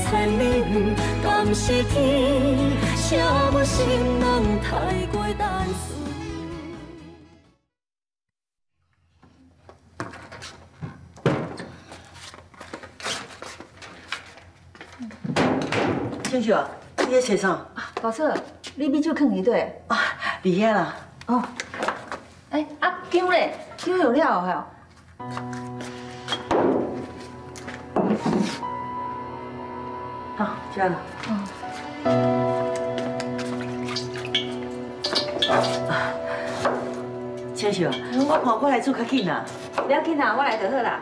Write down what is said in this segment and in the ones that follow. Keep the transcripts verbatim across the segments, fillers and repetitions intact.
残忍，敢是天，写我心人太过单纯。 青秀啊，你在找啥？ 大嫂，你米酒放伫底？ 啊，伫遐啦。 哦。哎，啊，姜咧？姜有了吼。 好，这样了。哦。青秀啊，我看我来做较紧啦。 不要紧啦，我来就好啦。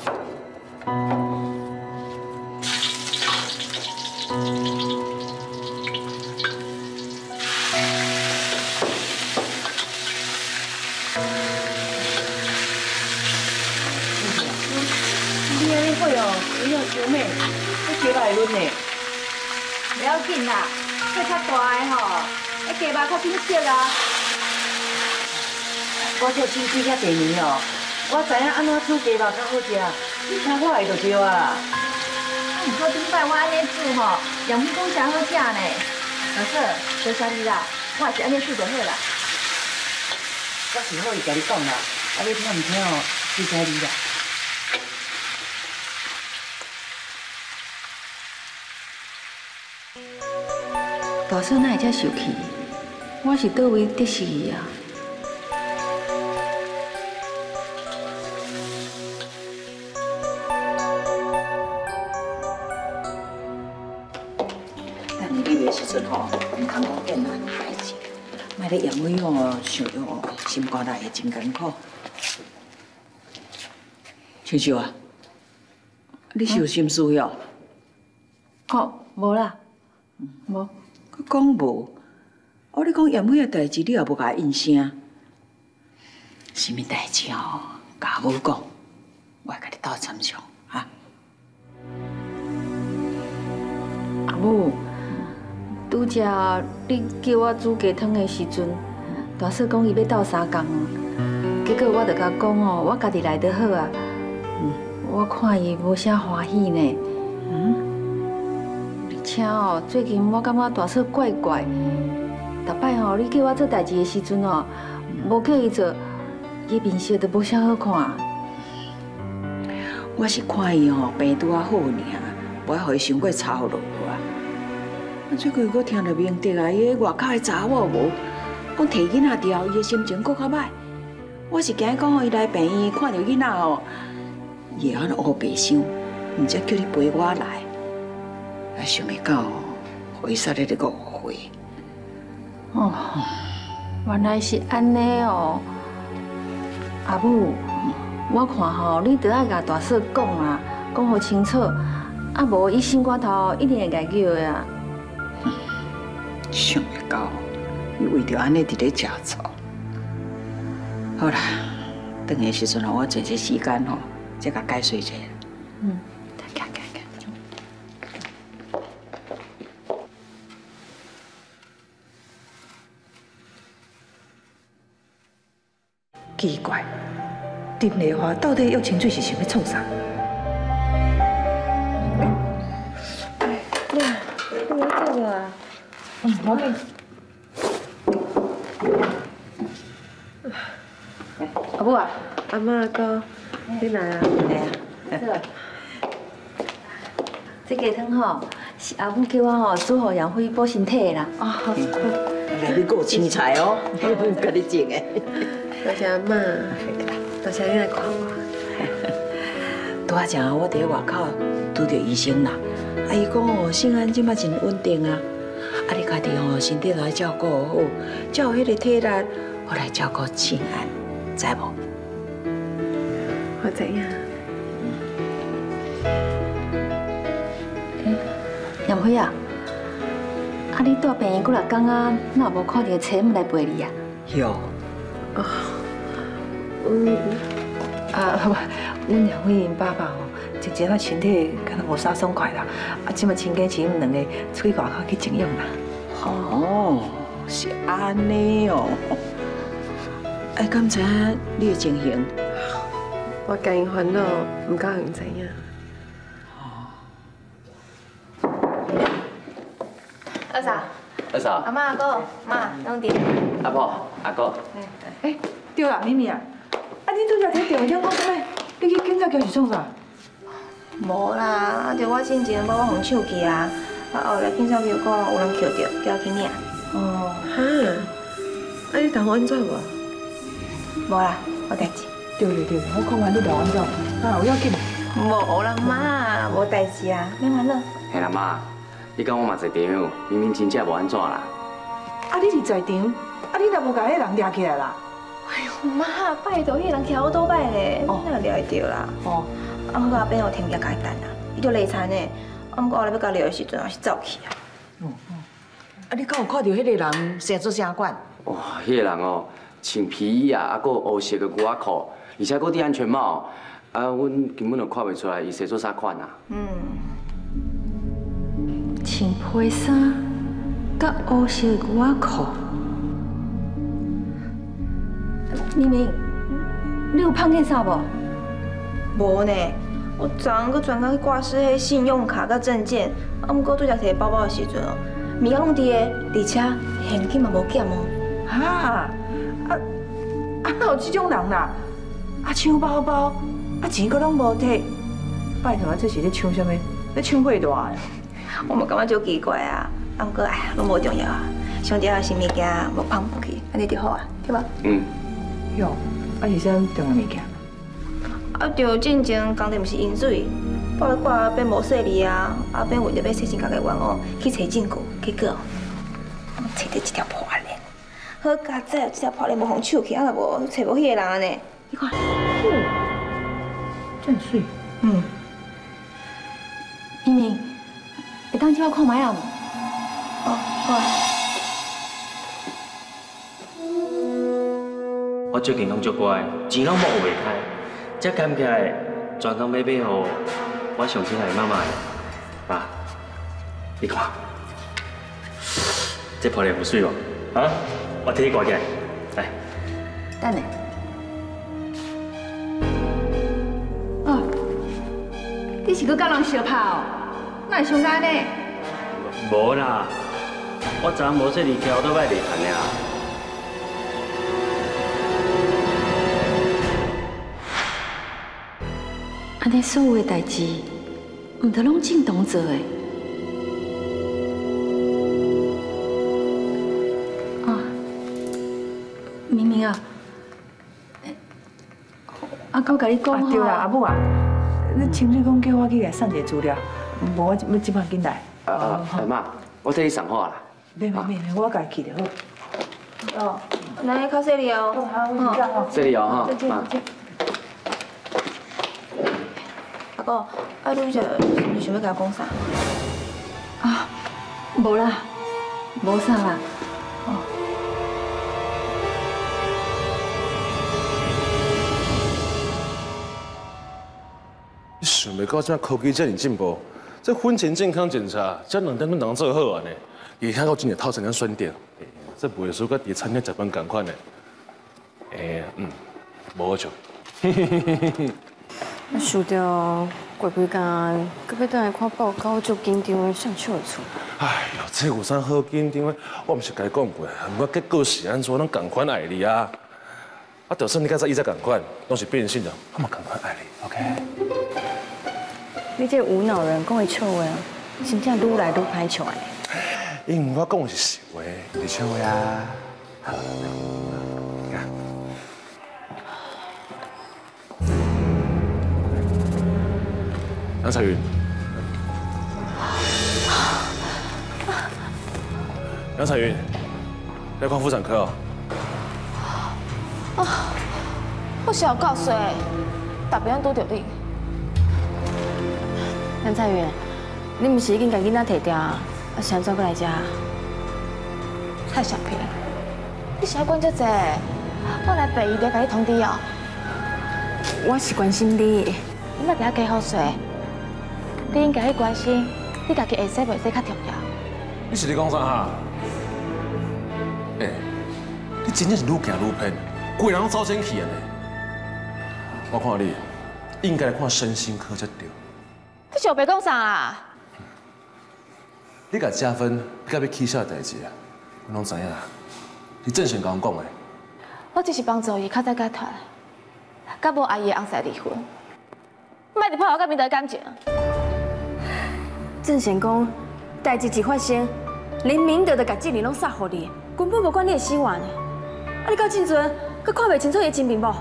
你安尼会哦，你要小妹，你鸡巴会嫩呢。 不要紧啦，这较大的吼，迄鸡肉较紧色啊。 我做手机遐侪年哦，我知影安怎煮鸡肉较好食，你听我的就对啊。 啊，毋过顶摆我安尼煮吼，杨梅讲真好食呢。大嫂，多谢你啦，我也是安尼煮就好啦。 我是好意甲你讲啦，啊，你听毋听哦，谢谢你啦。 大嫂哪会遮受气？我是倒位得死伊啊？ 等你入的时阵吼，唔通讲艰难代志，莫咧杨伟哦想着哦，心肝内会真艰苦。青秀啊，你是有心事哟？ 哦，无啦，无。 佮讲无，我你讲杨伟的代志，你也无甲伊应声。什么代志哦？甲母讲，我会甲你斗参详哈。 阿母，拄则你叫我煮鸡汤的时阵，大嫂讲伊要斗三工，结果我就甲讲哦，我家己来就好啊。嗯，我看伊无啥欢喜呢。嗯。 而且哦，最近我感觉大嫂怪怪，逐摆吼你叫我做代志的时阵哦，无叫伊做，伊面色都无啥好看。 我是看伊吼病拄啊好尔，无爱互伊伤过操劳啊。啊，最近我听到明德啊，伊个外口的查某无，讲摕囡仔掉，伊的心情搁较歹。我是惊讲吼伊来病院看到囡仔哦，伊会安尼乌白相，毋则叫你陪我来。 啊，想袂到，互伊煞咧咧误会。 哦，原来是安尼哦。阿母，我看吼，你得爱甲大嫂讲啊，讲好清楚，啊无伊心肝头一定会解叫的啊。 想袂到，伊为着安尼伫咧食醋。好啦，等下时阵吼，我找些时间吼，再甲解释一下。嗯。 奇怪，丁丽华到底要情水是想要创啥？ 你你来这个啊？嗯，好嘞。阿母啊， 阿妈阿哥，你来啊？ 来啊！ 这这鸡汤吼，是阿母叫我吼煮互杨辉补身体的啦。 哦，好， 内面还有青菜哦，甲你种的。 多谢阿妈，多谢你来看我。 拄仔正我伫外口拄着医生啦，啊伊讲哦，性安即摆真稳定啊，啊你家己哦身体来照顾好，才有迄个体力，我来照顾性安，知无？ 我知影。 杨辉啊，啊你住病院几若工啊，哪无看到车姆来陪你啊？ 有。 哦，嗯，啊，阮杨辉因爸爸吼，之前啊身体敢若无啥爽快啦，啊，即马请假请两个出去外口去静养啦。 哦，是安尼哦。哎，敢知影你的情形？ 我家因烦恼，唔敢唔知影。 哦。 二嫂， 二嫂， 阿妈、阿哥、妈，拢伫。 阿婆、阿哥， 哎，对啦，咪咪啊，啊，你拄则摕电话讲讲咩？你去警察局是创啥？ 无啦，啊，就我之前把我互抢去啊，啊后来警察局讲有人捡着，叫我去领。 哦， 哈，啊你同我安怎无？ 无啦，无代志。 对对对，我看完你就安怎？啊，有要紧？ 无啦，妈，无代志啊，免烦恼。 嘿啦妈，你讲我嘛在场，明明真正无安怎啦。 啊，你是在场，啊，你若无甲迄人抓起来啦？ 哎呦，妈，拜托，迄人徛我倒摆咧，你哪抓会着啦？ 哦， 啊，毋过后壁有天价甲伊等啦，伊就累惨呢。啊，毋过后来要甲撩的时阵，也是走去啊。 嗯嗯。啊，你敢有看到迄个人生做啥款？ 哇，迄个人哦，穿皮衣啊，啊，搁黑色的牛仔裤，而且搁戴安全帽，啊，阮根本就看袂出来伊生做啥款啊。 嗯。 穿皮衫，甲黑色牛仔裤。明明，你有碰见啥无？无呢，我昨昏搁专工去挂失迄信用卡甲证件，啊，毋过拄则摕包包的时阵哦，物件拢伫个，而且现金嘛无减哦。 哈，啊啊，哪有这种人啦？啊，抢包包，啊钱搁拢无摕，拜托啊，这是咧抢啥物？咧抢货大呀？ 我嘛感觉足奇怪啊，啊，毋过哎呀，拢无重要啊，上重要是物件无碰不去，安尼就好啊，对吧？ 嗯。 哟，啊是啥重要物件？ 啊，就进前工地毋是淹水，我咧挂变无细哩啊，啊变为着要洗清家己冤枉，去找证据，结果我找到一条破链，好佳哉，这条破链无互抢去，啊若无找无迄个人安尼，你看， 哦，真水。 嗯，明明，会当借我看卖啊？哦，好啊。 我最近拢足乖，钱拢冇学袂开，才捡起来专工买买互我上亲爱的妈妈的。妈，你看，这破链有水无？啊，我替你挂起来，来。 等下。哦，你是搁甲人相拍哦？哪会伤干呢？ 无啦，我昨无说离开我倒摆袂谈呀。 安尼所有的代志，毋得拢正当做的。啊，明明啊，阿哥甲你讲啊对啦，阿母啊，你亲嘴讲叫我去来送一个资料，无我要即摆紧来。 啊，妈，我替你送好啦。 免免免，我家去就好。 哦，那较细粒哦。 好， 这里有哈，妈。 阿哥，啊，你这是想要甲我讲啥？ 啊，无啦，无啥啦。哦。 你想袂到这科技这么进步，这婚前健康检查这两点都能做好啊呢？而且我今日透成张选点，这袂输甲伫餐厅食饭同款的。诶，嗯，无好笑。 我想到过几天，搁要倒来看报告，我足紧张的，想笑会出。 哎呦，这有啥好紧张的？我毋是甲你讲过，不过结果是安怎，咱共款爱你啊！啊，就算你甲再伊再共款，拢是变性的，我嘛共款爱你 ，OK？ 你这无脑人讲的笑话，真正愈来愈歹笑安尼。 因为我讲的是实话，你笑话啊！好，你看。杨彩云，杨彩云，来看妇产科哦。 啊，我是要告诉的，特别拄到你。 杨彩云，你唔是已经甲囡仔摕掉啊？啊，是安怎过来遮？ 蔡小平，你是要管这济？我来陪伊来甲你通知哦。 我是关心你， 你莫遐加好势。你应该去关心，你家己会使袂使较重要。 你是咧讲啥哈？哎、欸，你真正是愈行愈偏，规人拢走前去啊呢！我看你应该来看身心科才对。 你想白讲啥啦？ 你甲嘉芬甲要起笑的代志啊，我拢知影，是正贤甲阮讲的。 我只是帮助伊较早解脱，甲无阿姨的翁婿离婚，莫伫破坏甲明德的感情。 郑贤讲，代志一发生，连明德就甲责任拢撒互你，根本无管你的死活呢。啊，你到阵阵，佮看袂清楚伊的真面目。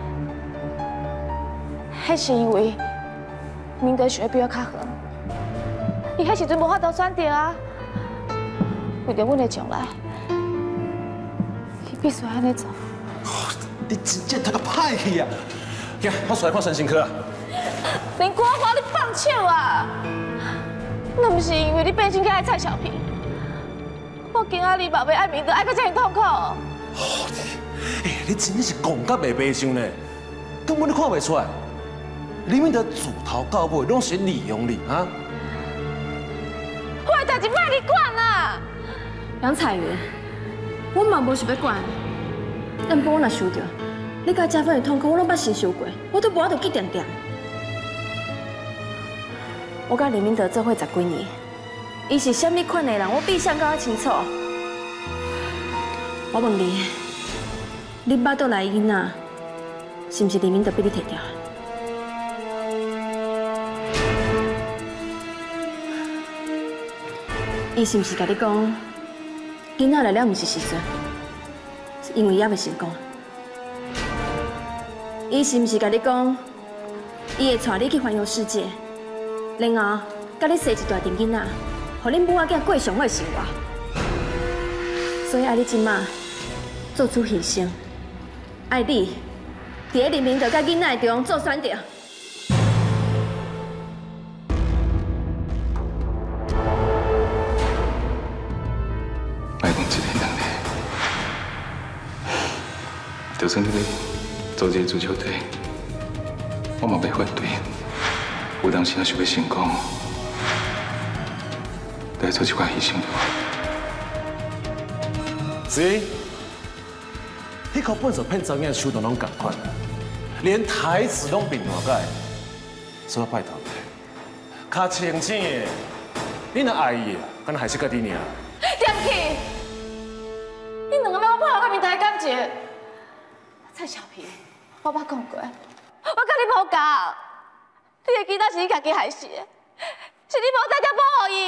迄是因为明德想要比我较好，伊迄时阵无法度选择啊，为着阮的将来，伊必须安尼做。 你真正太个歹去啊！行，我出来看身心科啊。 林国华，你放手啊！那不是因为你变心爱蔡小平，我惊啊你爸爸爱明德爱到这么痛苦。哦， 哎，你真正是讲甲袂悲伤呢，根本你看袂出来。李明德自头到尾拢是利用你啊！ 我的代志莫你管啊！ 杨彩云，我嘛无想要管，但不过我若想到你甲嘉芬的痛苦，我拢捌承受过，我都无法度记点点。我甲李明德做伙十几年，伊是虾米款的人，我比谁更清楚。我问你，你捌倒来囡仔，是毋是李明德被你摕掉？伊是毋是甲你讲，囡仔来了毋是时阵，是因为也未成功？伊是毋是甲你讲，伊会带你去环游世界？然后，甲你生一大群囡仔，互恁母仔囝过上好的生活。所以爱你今麦做出牺牲，爱你伫咧黎明德甲囡仔中做选择。 爱讲这个能力，就算你要做一个足球队，我嘛袂反对。有当时若想要成功，得做一寡牺牲的话。 是，迄颗本色骗查囝手段拢共款，连台词拢变换改，所以拜托你，较清醒的，你若爱伊，敢若还是家己尔？ 点去！你两个要我破坏我明台的感情？蔡小平，我捌讲过，我甲你无共。你的囡仔是你家己害死的，是你无在家保护伊。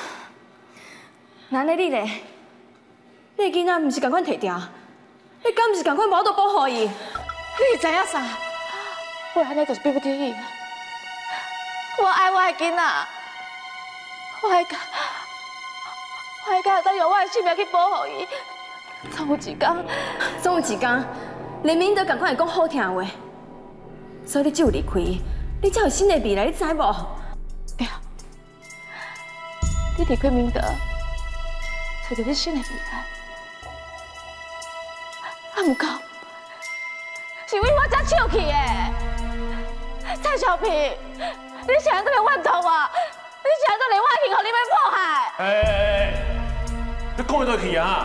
那呢你咧？你的囡仔毋是共款摕掉，你敢毋是共款无法度保护伊？ 你知影啥？我安尼就是逼不得已。我爱我的囡仔，我会甲，我会甲当用我的性命去保护伊。总有一天， 总有一天，黎明德共款会讲好听的话，所以你只有离开伊。你才有新的未来，你知无？ 对，你离开明德，找到你新的未来。啊，不过是为我才笑去的。蔡小平，你想这个怨痛我？你想这连我幸福你要迫害？ 哎哎哎，你讲得倒去啊？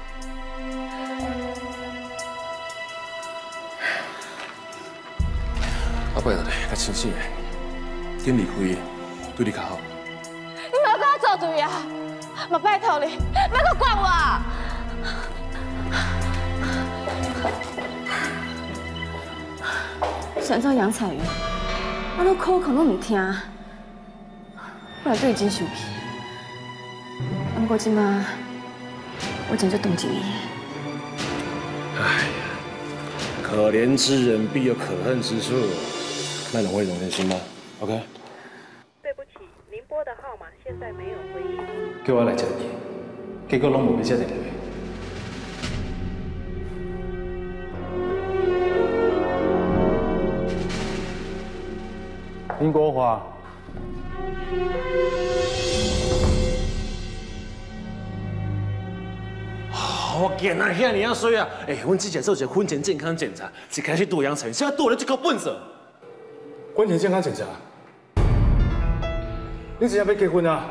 我拜托你，较清醒的，紧离开伊，对你较好。 你莫跟我作对啊！嘛拜托你，莫搁管我。 想做杨彩云，我拢苦苦拢唔听，我也对伊真生气。不过即马，我真就同情伊。 哎呀，可怜之人必有可恨之处。那两位容点心吗 ？OK。 对不起，您拨的号码现在没有回应。 叫我来接你，结果拢无要接电话。林国华。 我见啊，遐尔啊衰啊！哎，阮之前做一个婚前健康检查，一开始拄杨彩云，现在拄了这颗本色。 婚前健康检查？你真正要结婚啊？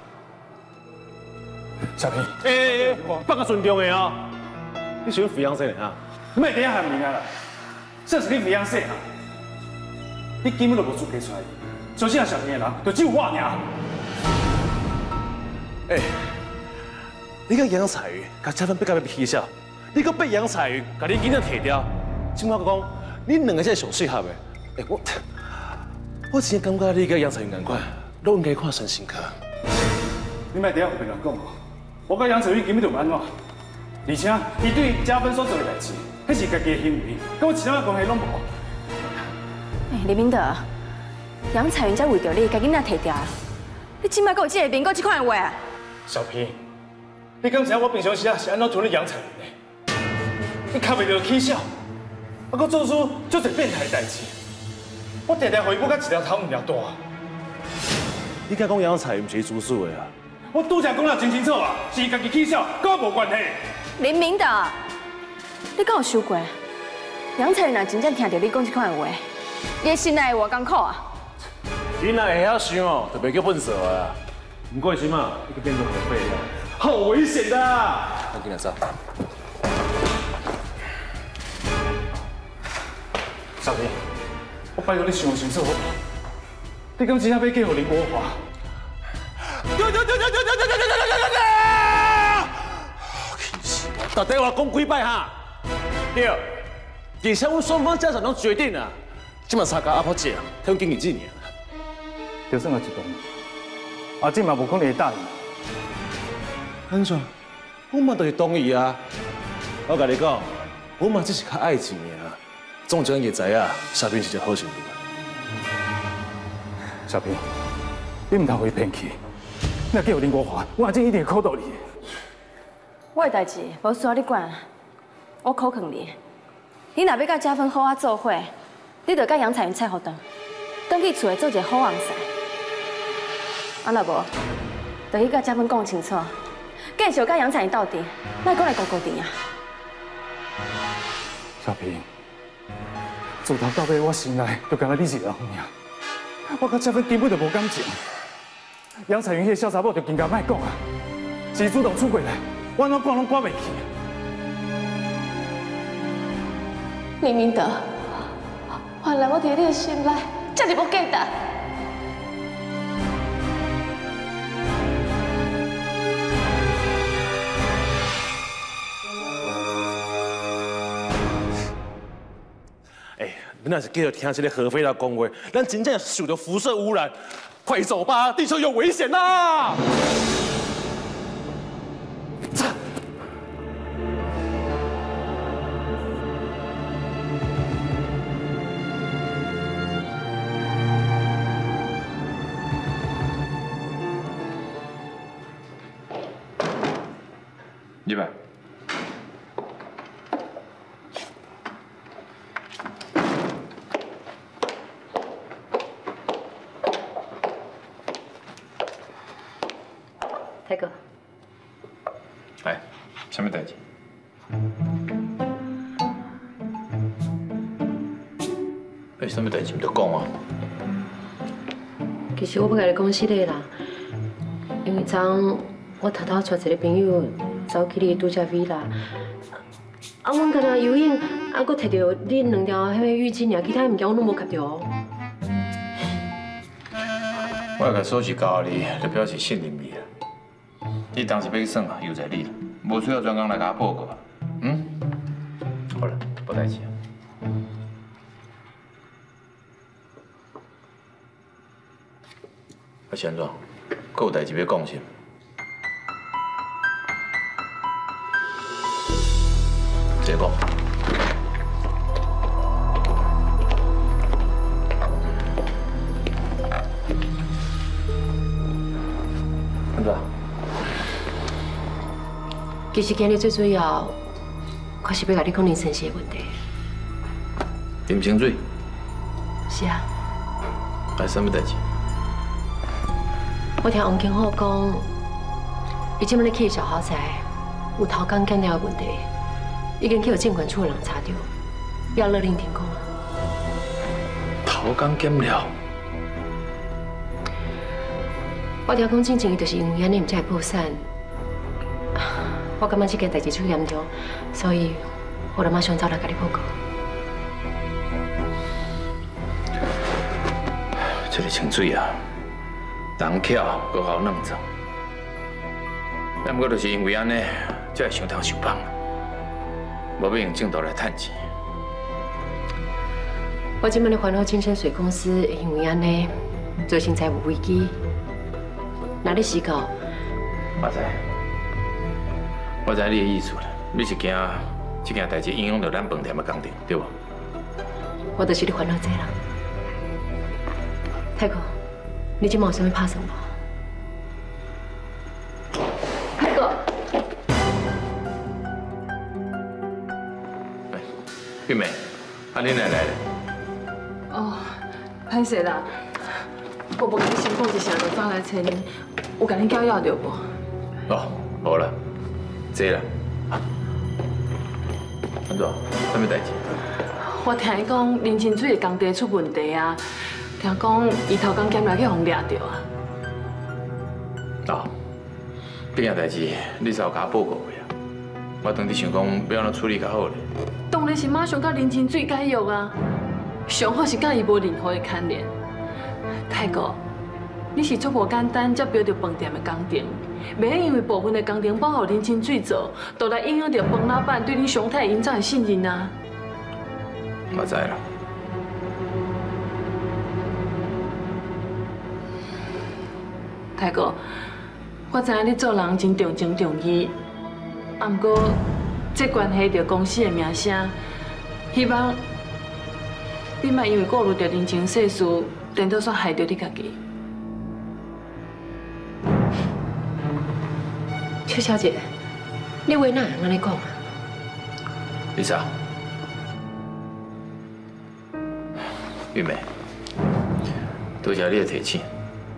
小平， 哎哎哎，放个尊重的哦！你喜欢肥羊生的啊？ 你莫底下喊名啊啦！这是你肥羊生啊！你根本就无资格出来。首先，小平的人就只有我尔。 哎，你甲杨彩云，甲加分被甲要取消，你搁被杨彩云，甲你囡仔摕掉，即马讲，你两个才上适合的。哎，我我真感觉你甲杨彩云同款，都应该看身心科。 你莫伫遐胡乱讲哦！我甲杨彩云根本就唔安怎，而且伊对加分所做的代志，迄是家己的行为，跟我其他关系拢无。 哎，李明德，杨彩云才为着你，甲囡仔摕掉，你即摆搁有这个面，搁这款话？ 小平，你敢知影我平常时啊是安怎处理杨彩云的？你卡袂着起笑，啊，搁做出足侪变态的代志，我常常互伊骨甲一条头两条大。 你敢讲杨彩云不是主事的啊？ 我拄则讲了真清楚啊，是伊家己起笑，跟我无关系。 林明德，你敢有想过？杨彩云若真正听到你讲这款话，伊的心内会偌艰苦啊？ 你若会晓想哦，就袂叫笨蛇啊。不过是嘛，你个变成很废了，好危险的啊！赶紧来走。 小平，我拜托你想清楚好不好？你敢真正要嫁互林国华？对对对对对对对对对对对！ 气死我！打电话讲几摆哈？对，而且阮双方家长拢决定啊，今晚参加阿婆节，向经理纪念。 就算我一动，阿姊嘛无可能会答应。 安怎？我嘛就是同意啊！我甲你讲，我嘛只是较爱钱尔，总有一天会知影，小平是一个好媳妇。 小平，你唔通被骗去。那叫林国华，我阿姐一定会考到你。 我的代志无需要你管，我考劝你。你若要甲加分好啊做伙，你着甲杨彩云拆互动，转去厝内做一个好翁婿。啊，若无，着去甲加分讲清楚，继续甲杨彩云斗阵，莫讲来糊糊阵啊。 小平，自头到尾我心内就干那你一个人尔，我甲加分根本就无感情。杨彩云迄个小查某就更加莫讲啊，是主动出轨来，我安怎管拢管袂去。 林明德，原来我伫你的心内这么无价值。 哎，你若是继续听这个何飞来讲话，咱真正受到辐射污染。快走吧，地球有危险啦！ 入来。 大哥， 哎，什么代志？ 哎，什么代志唔得讲啊？ 其实我要甲你讲实个啦，因为昨我偷偷带一个朋友走去你度假 villa， 啊，阮干那游泳，啊，搁摕到你两条迄个浴巾尔，其他物件我拢无夹到。 我甲锁匙交你，就表示信任你啊。你当时要去耍啊，又在你啦，无需要专工来甲我报告。嗯，好了，无代志啊。啊，是安怎？阁有代志要讲是？直接讲。安怎？ 其实今日最主要，我是要甲你讲林先生的问题。 啉清水？ 是啊。 啊，什么代志？ 我听王经浩讲，伊即摆咧去小豪宅，有偷工减料的问题，已经去有监管处的人查到，要勒令停工啊。 偷工减料？ 我听讲进前伊就是因为安尼，毋才会破产。我感觉这件代志出严重，所以我就马上走来甲你报告。 这个清水啊，人巧，搁好弄脏。 但不过就是因为安尼，才会伤痛受放，无要用正道来趁钱。 我今摆咧烦恼金山水公司会因为安尼造成财务危机，哪里思考？ 我知，我知你的意思啦，你是惊这件代志影响到咱饭店的工程，对无？ 我就是咧烦恼这啦。太哥，你今晚有啥物拍算无？太哥， 玉梅，啊，你奶奶咧？ 哦，歹势啦，我无甲你先讲一声，就返来找恁，有甲恁搅扰着无？ 哦，无啦，这啦。安怎？啥物代志？ 我听伊讲林清水的工地出问题啊，听讲伊头刚检来去互抓着啊。 哦，这件代志你才有甲我报告过啊？我当时想讲要安怎处理较好咧。 当然是马上甲林清水解约啊，上好是甲伊无任何的牵连。太哥，你是足无简单才标着饭店的工程，袂因为部分的工程保护林清水做，就来影响到饭老板对你常态营造的信任啊。 我知啦。 太哥，我知影你做人真重情重义，啊，不过这关系到公司的名声，希望你莫因为顾虑到人情世事，颠倒煞害到你家己。 邱小姐，你话哪会安尼讲啊？ 丽莎，玉梅，多谢你的提醒。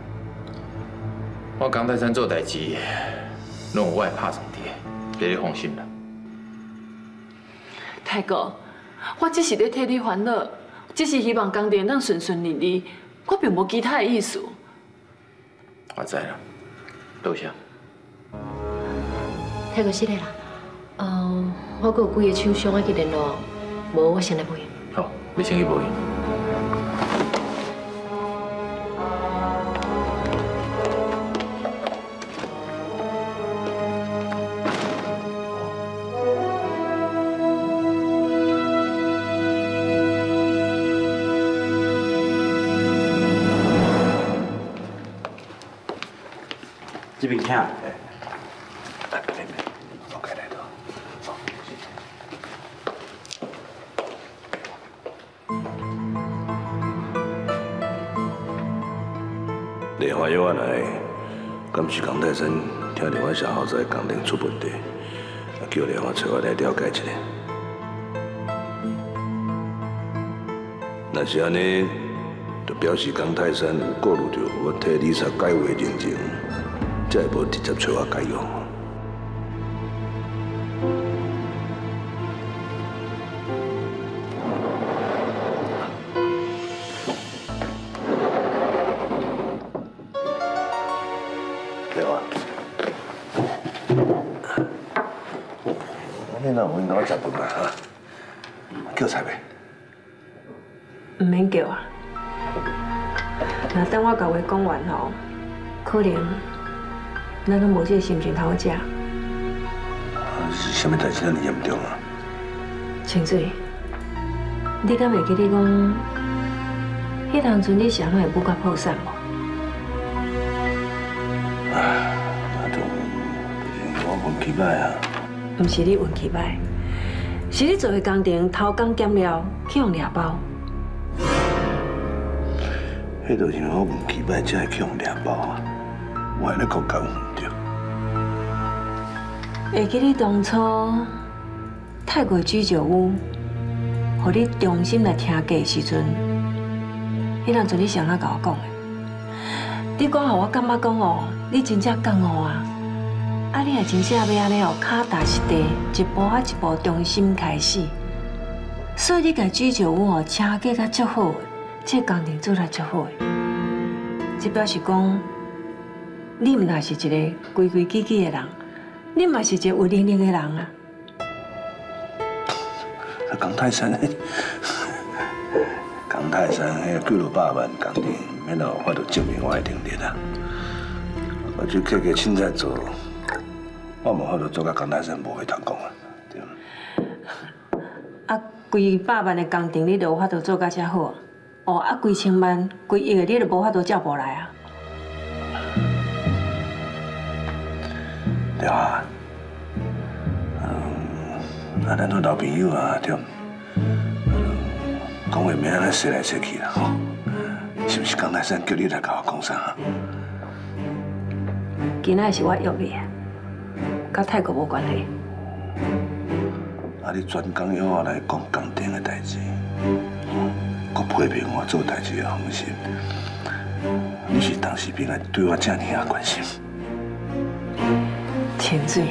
我江泰山做代志，拢有我的拍算伫，你放心啦。 太哥，我只是咧替你烦恼，只是希望工程能顺顺利利，我并无其他的意思。 我知啦，多谢。 太哥，是的啦。嗯，我阁有几个厂商要去联络，无我先来陪。 好，你先去陪。 这边请。 电话约我来，敢是江泰山听到我小豪宅工程出问题，叫电话找我来了解一下。若是安尼，就表示江泰山有顾虑到我替李莎解约认情，才会无直接找我解约。你哪有哪食饭啊？哈，叫菜未？ 唔免叫啊！那等我甲话讲完吼，可能咱都无这个心情通食。 是啥物代志？遐尼严重啊？ 清水，你敢会记得讲，迄当阵你是安怎会不甲破产无？ 啊，那种我运气歹啊。 唔是你运气歹，是你做的工程头刚检了，去互抓包。 迄就是我运气歹，才会去互抓包啊！我还咧讲讲唔对。 会记你当初泰国居酒屋，互你重新来听价的时阵，迄当阵你谁哪甲我讲的？你讲互我感觉讲哦，你真正讲哦啊！啊，你也真正要安尼哦，脚踏实地，一步啊一步，重新开始。所以你家居酒屋哦，请价甲足好，这工程做得足好。这表示讲，你毋但是一个规规矩矩的人，你嘛是一个有能力的人啊。 江泰山，江泰山迄几落百万工程，免有法度证明我的能力啊！我就客客凊彩做。 我无法度做甲江大山无话通讲啊，对。 啊，规百万的工程你都有法度做甲遮好，哦，啊，几千万、几亿的你都无法度照无来啊。 对啊，嗯，啊，咱做老朋友啊，对，讲话免安尼说来说去啦，吼，是不是江大山叫你来甲我讲啥？ 今仔是我约你的，甲泰国无关系。 啊，你专讲要我来讲工程的代志，佮批评我做代志的方式，你是当时边来对我这么啊关心？ 清水，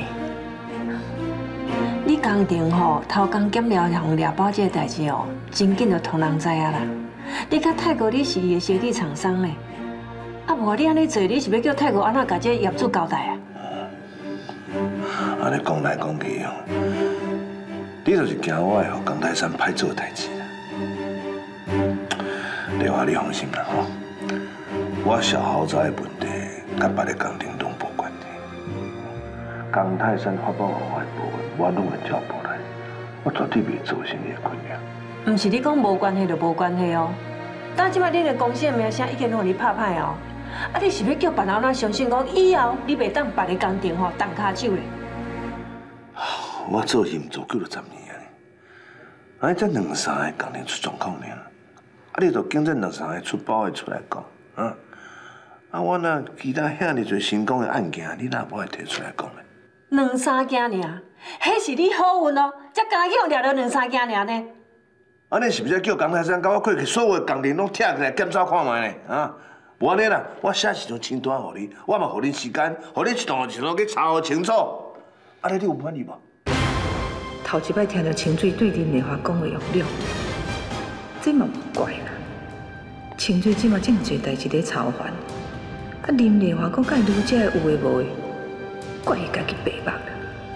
你工程吼偷工减料互掠包这个代志哦，真紧就通人知啊啦。你甲泰国你是伊的生意厂商呢？啊无你安尼做，你是要叫泰国安怎甲这业主交代啊？ 安尼讲来讲去哦，你就是惊我会互江大山歹做代志啦。丽华，你放心啦吼，我小豪宅的问题，甲别个工程拢无关系。江泰山发包互我的部分，我拢会照补来，我绝对袂造成你的困扰。 唔是你讲无关系就无关系哦。但即摆恁的公司的名声已经互你拍歹哦。啊！你是要叫别人哪相信讲以后你袂当别个工程吼动骹手咧？ 我做业做够了十年啊！啊，这两三个工程出状况尔，啊，你就经这两三个出包的出来讲啊！啊，我那其他遐尼侪成功的案件，你哪无会提出来讲咧？ 两三件尔，迄是你好运哦，才刚去掠到两三件尔呢。 啊，你是不是叫江大山甲我过去所有的工程拢拆起来检查看卖呢？啊！无安尼啦，我写时阵清单互你，我嘛互你时间，互你一段一段去查核清楚。安尼你有满意无？ 头一摆听到清水对林丽华讲的用了，这嘛无怪啦。清水即嘛这么侪代志咧操烦，啊林丽华讲甲伊愈遮有诶无诶，怪伊家己白目啦。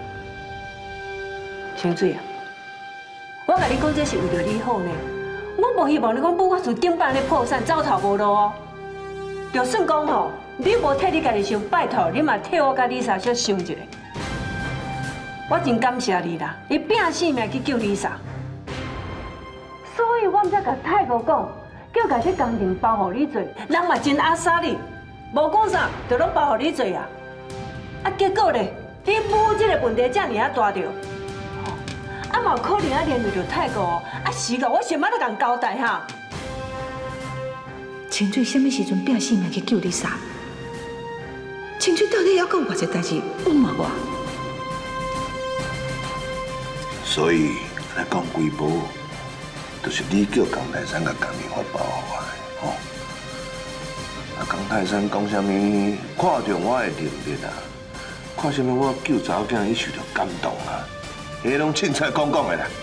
清水啊，我甲你讲这是为着你好呢，我无希望你讲母我厝顶摆咧破产走投无路哦。就算讲吼，你无替你家己想，拜托你嘛替我甲丽莎小想一下。我真感谢你啦，你拼性命去救丽莎。所以我毋才甲泰国讲，叫家这工程包互你做，人嘛真阿莎你，无讲啥就拢包互你做啊。啊，结果咧，你母这个问题这尔啊大着，啊嘛有可能啊连累着泰国哦。啊是个，我先摆都甲交代哈。 清水什么时阵拼性命去救丽莎？清水到底要讲偌济代志问嘛我？ 所以来讲规步，就是你叫江大山甲工程发包互我的，吼。啊，江大山讲啥物，看中我的能力啊，看啥物我救查某囝伊受到感动啊，迄拢凊彩讲讲的啦。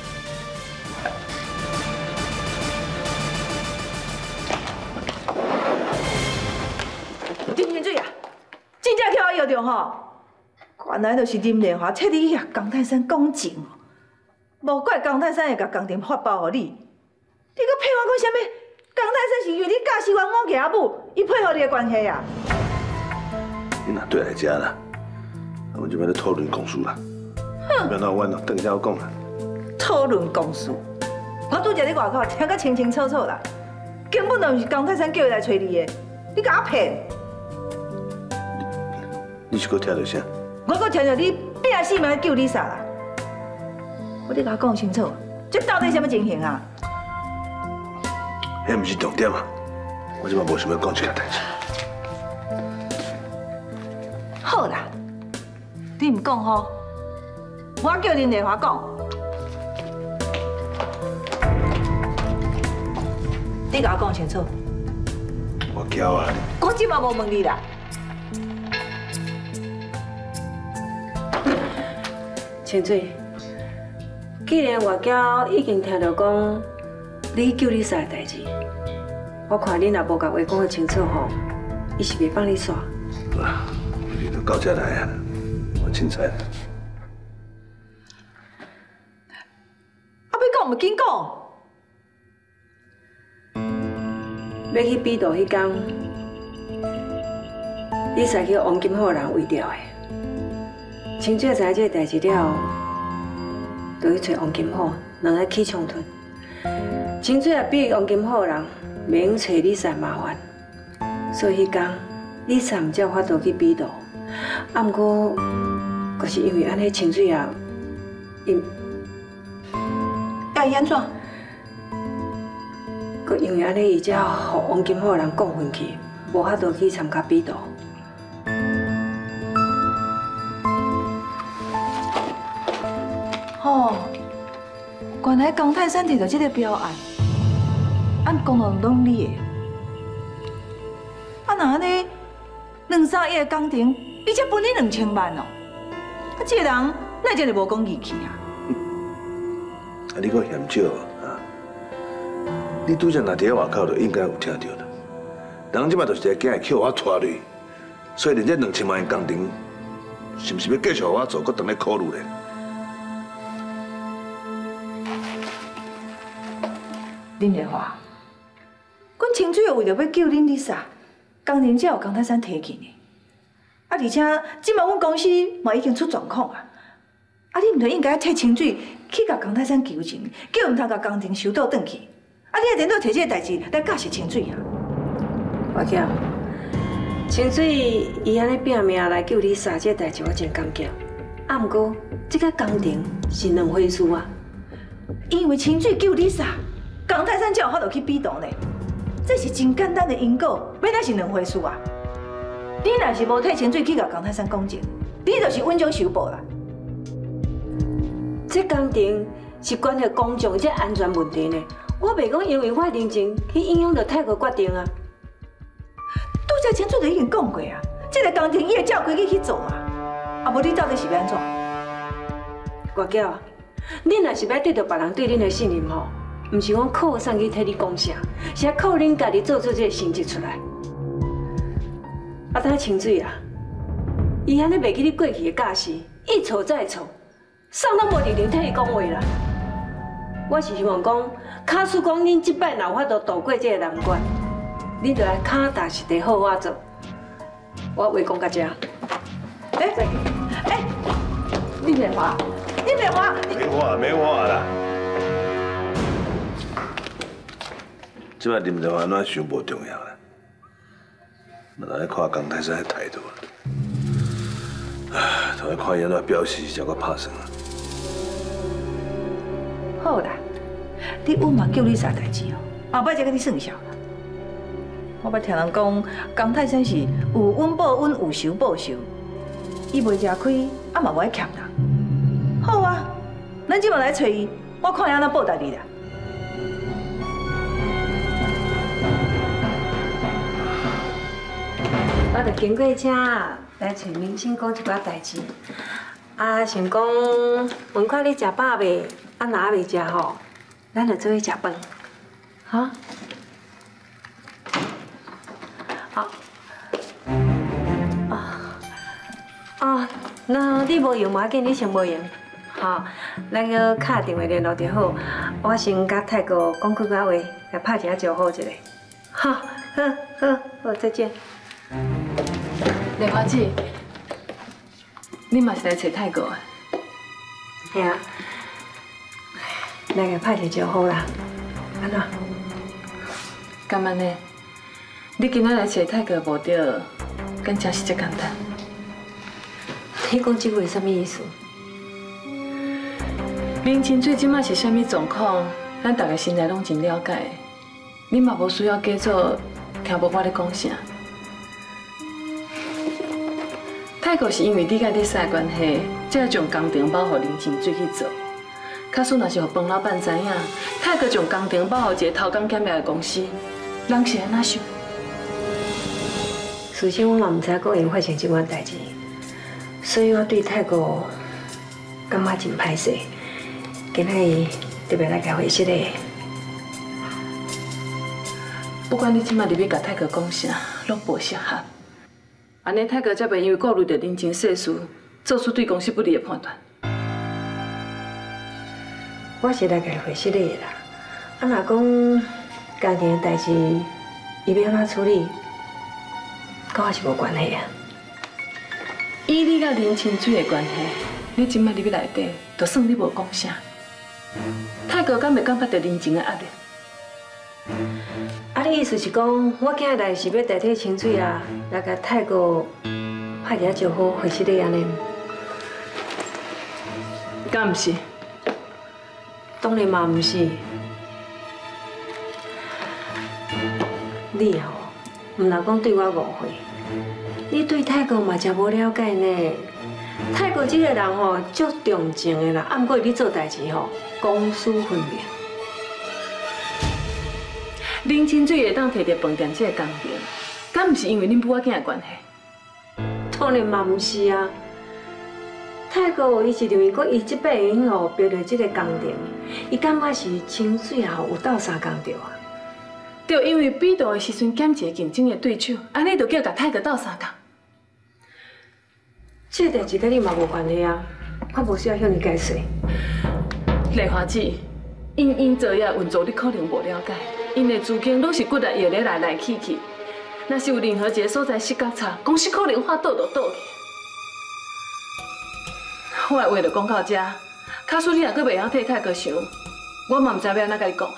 林清水啊，真正叫我摇着吼，原来就是林丽华替你遐江大山讲情哦。无怪江泰山会甲工程发包予你，你搁骗我讲啥物？江泰山是因为你驾驶员我家母，伊配合你的关系啊？ 你若对来遮啦，我就要咧讨论公事啦。不要闹阮咯，等一下我讲啦。 讨论公事，我拄则咧外口听个清清楚楚啦，根本就毋是江泰山叫伊来找你的，你甲我骗！ 你是搁听到啥？ 我搁听到你拼死命救丽莎啦！你甲我讲清楚，这到底什么情形啊？ 迄毋是重点啊！我即摆无想要讲这个代志。 好啦，你唔讲吼，我叫林丽华讲。你甲我讲清楚。 我骄啊！ 我即嘛无问你啦。 清水。既然外交已经听到讲你救丽莎的代志，我看你若无甲话讲得清楚吼，伊是袂放你煞。 啊，你都到这来啊，我凊彩啦。 啊，要讲唔紧讲。 要去比渡迄天，你使去王金浩人为着的， 清水知影这个代志了后，就去找王金虎，两个起冲突。清水也比王金虎人袂用找李三麻烦，所以迄天李三才有法度去比度。啊，毋过，就是因为安尼清水也因要伊安怎？ 佮因为安尼，伊才互王金虎人讲分去，无法度去参加比度。 哦，原来江泰山摕到这个标案，按功劳拢你的。啊，那安尼两三亿的工程，伊才分你两千万哦。啊，这个人哪真是无讲义气啊！ 啊，你阁嫌少啊？你拄则若伫咧外口，就应该有听到啦。人即摆就是一个囝扣我拖累，所以连这两千万的工程，是毋是要继续我做，阁当咧考虑咧？ 林丽华，阮清水为着要救恁丽莎，工程才有江泰山提起呢。啊，而且即摆阮公司嘛已经出状况啊，啊，你唔着应该替清水去甲江泰山求情，叫毋通甲工程收倒转去。啊，你还连到摕这个代志来教训清水啊？ 我囝，清水伊安尼拼命来救丽莎，这代志我真感激。啊，毋过这个工程是两回事啊， 因为清水救丽莎。 江泰山才有法度去比图呢，这是真简单的因果，要哪是两回事啊？你若是无替清水去甲江泰山讲情，你就是稳将受报啦。 这工程是关系公众这安全问题呢，我袂讲因为我认真去影响到泰国决定啊。 拄则清水就已经讲过啊，这个工程伊会照规矩去做啊，啊无你到底是要安怎？ 外娇，你若是要得到别人对恁的信任吼。 唔是我靠上去替你讲啥，是要靠恁家己做出这个成绩出来。啊，当清水啊，伊安尼袂记你过去的架势，一错再错，啥拢无认真替你讲话啦。我是希望讲，假使讲恁即摆有法度渡过这个难关，恁就来脚踏实地好好做。我话讲到这。哎哎， 林美华，林美华， 没话没话啦。 即摆林德华那想无重要啦，嘛来看江泰山的态度啦。唉，同来看伊安怎表示，才我拍算啊。 好啦，你稳嘛救你啥代志哦？后摆再跟你算账啦。我捌听人讲，江泰山是有稳报稳，有仇报仇，伊袂吃亏，啊嘛无爱欠人。好啊，咱即马来找伊，我看伊安怎报答你啦。 我着经过这来找明星讲一寡代志，啊，想讲问看你食饱未？啊，若还未食吼，咱就做伙食饭，哈？好。啊啊，那你无用，无要紧，你先无用。好，咱个敲电话联络就好。我先甲泰国讲几句话，来拍一下招呼一下。好，好，好，好，再见。 丽华姐，你嘛是来找泰国的？ 系啊，来个拍一招呼啦，安怎？ 干嘛呢？你今仔来找泰国的目的，敢真是这简单？ 你讲这句什么意思？ 林清水即马是啥物状况？咱大家心内拢真了解，你嘛无需要假做听无我咧讲啥。 泰国是因为你甲你晒关系，才将工程包予林清水去做。假使若是予饭老板知影，泰国将工程包予一个偷工减料的公司，人是安怎想？ 事实我嘛唔知讲会发生这款代志，所以我对泰国感觉真歹势。今日特别来甲回息的。 不管你即马入去甲泰国讲啥，拢无适合。 安尼泰国才袂因为顾虑到人情世事，做出对公司不利的判断。 我是来给回息你啦。啊，若讲家庭的代志，伊要安怎处理，跟我是无关系啊。 以你甲林清水的关系，你今麦入去内底，就算你无讲啥，泰哥敢袂感觉到人情的压力？ 啊，你意思是讲，我今日来是要代替清水啊，来甲泰哥拍一招呼回息礼安尼？ 敢毋是？ 当然嘛，毋是。你哦，毋若讲对我误会，你对泰哥嘛真无了解呢。泰哥这个人吼，足重情的啦，按过你做代志吼，公私分明。 林清水会当摕到饭店这个工程，敢毋是因为恁母仔囝的关系？ 当然嘛，毋是啊。泰哥伊是认为，讲伊即摆因吼标落这个工程，伊感觉是清水后有斗相共着啊。 就因为比图的时阵减一个竞争的对手，安尼就叫甲泰哥斗相共。 这代志跟你嘛无关系啊，我无需要向你解释。 丽华姐，因因作业运作你可能无了解，因的资金拢是骨力叶咧来来去去，若是有任何一个所在失角差，公司可能话倒就倒去。我的话就讲到这，假使你若阁袂晓替泰哥想，我嘛毋知要安怎甲你讲。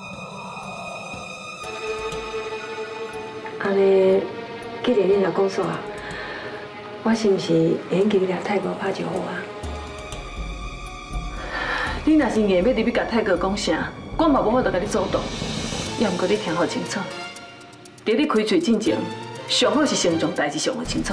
安尼，既然你若讲煞，我是毋是会用去甲泰哥拍招呼啊？ 你若是硬要入去甲泰哥讲啥，我嘛无法度甲你阻挡。要毋过你听好清楚，在你开嘴之前，上好是先将代志想好清楚。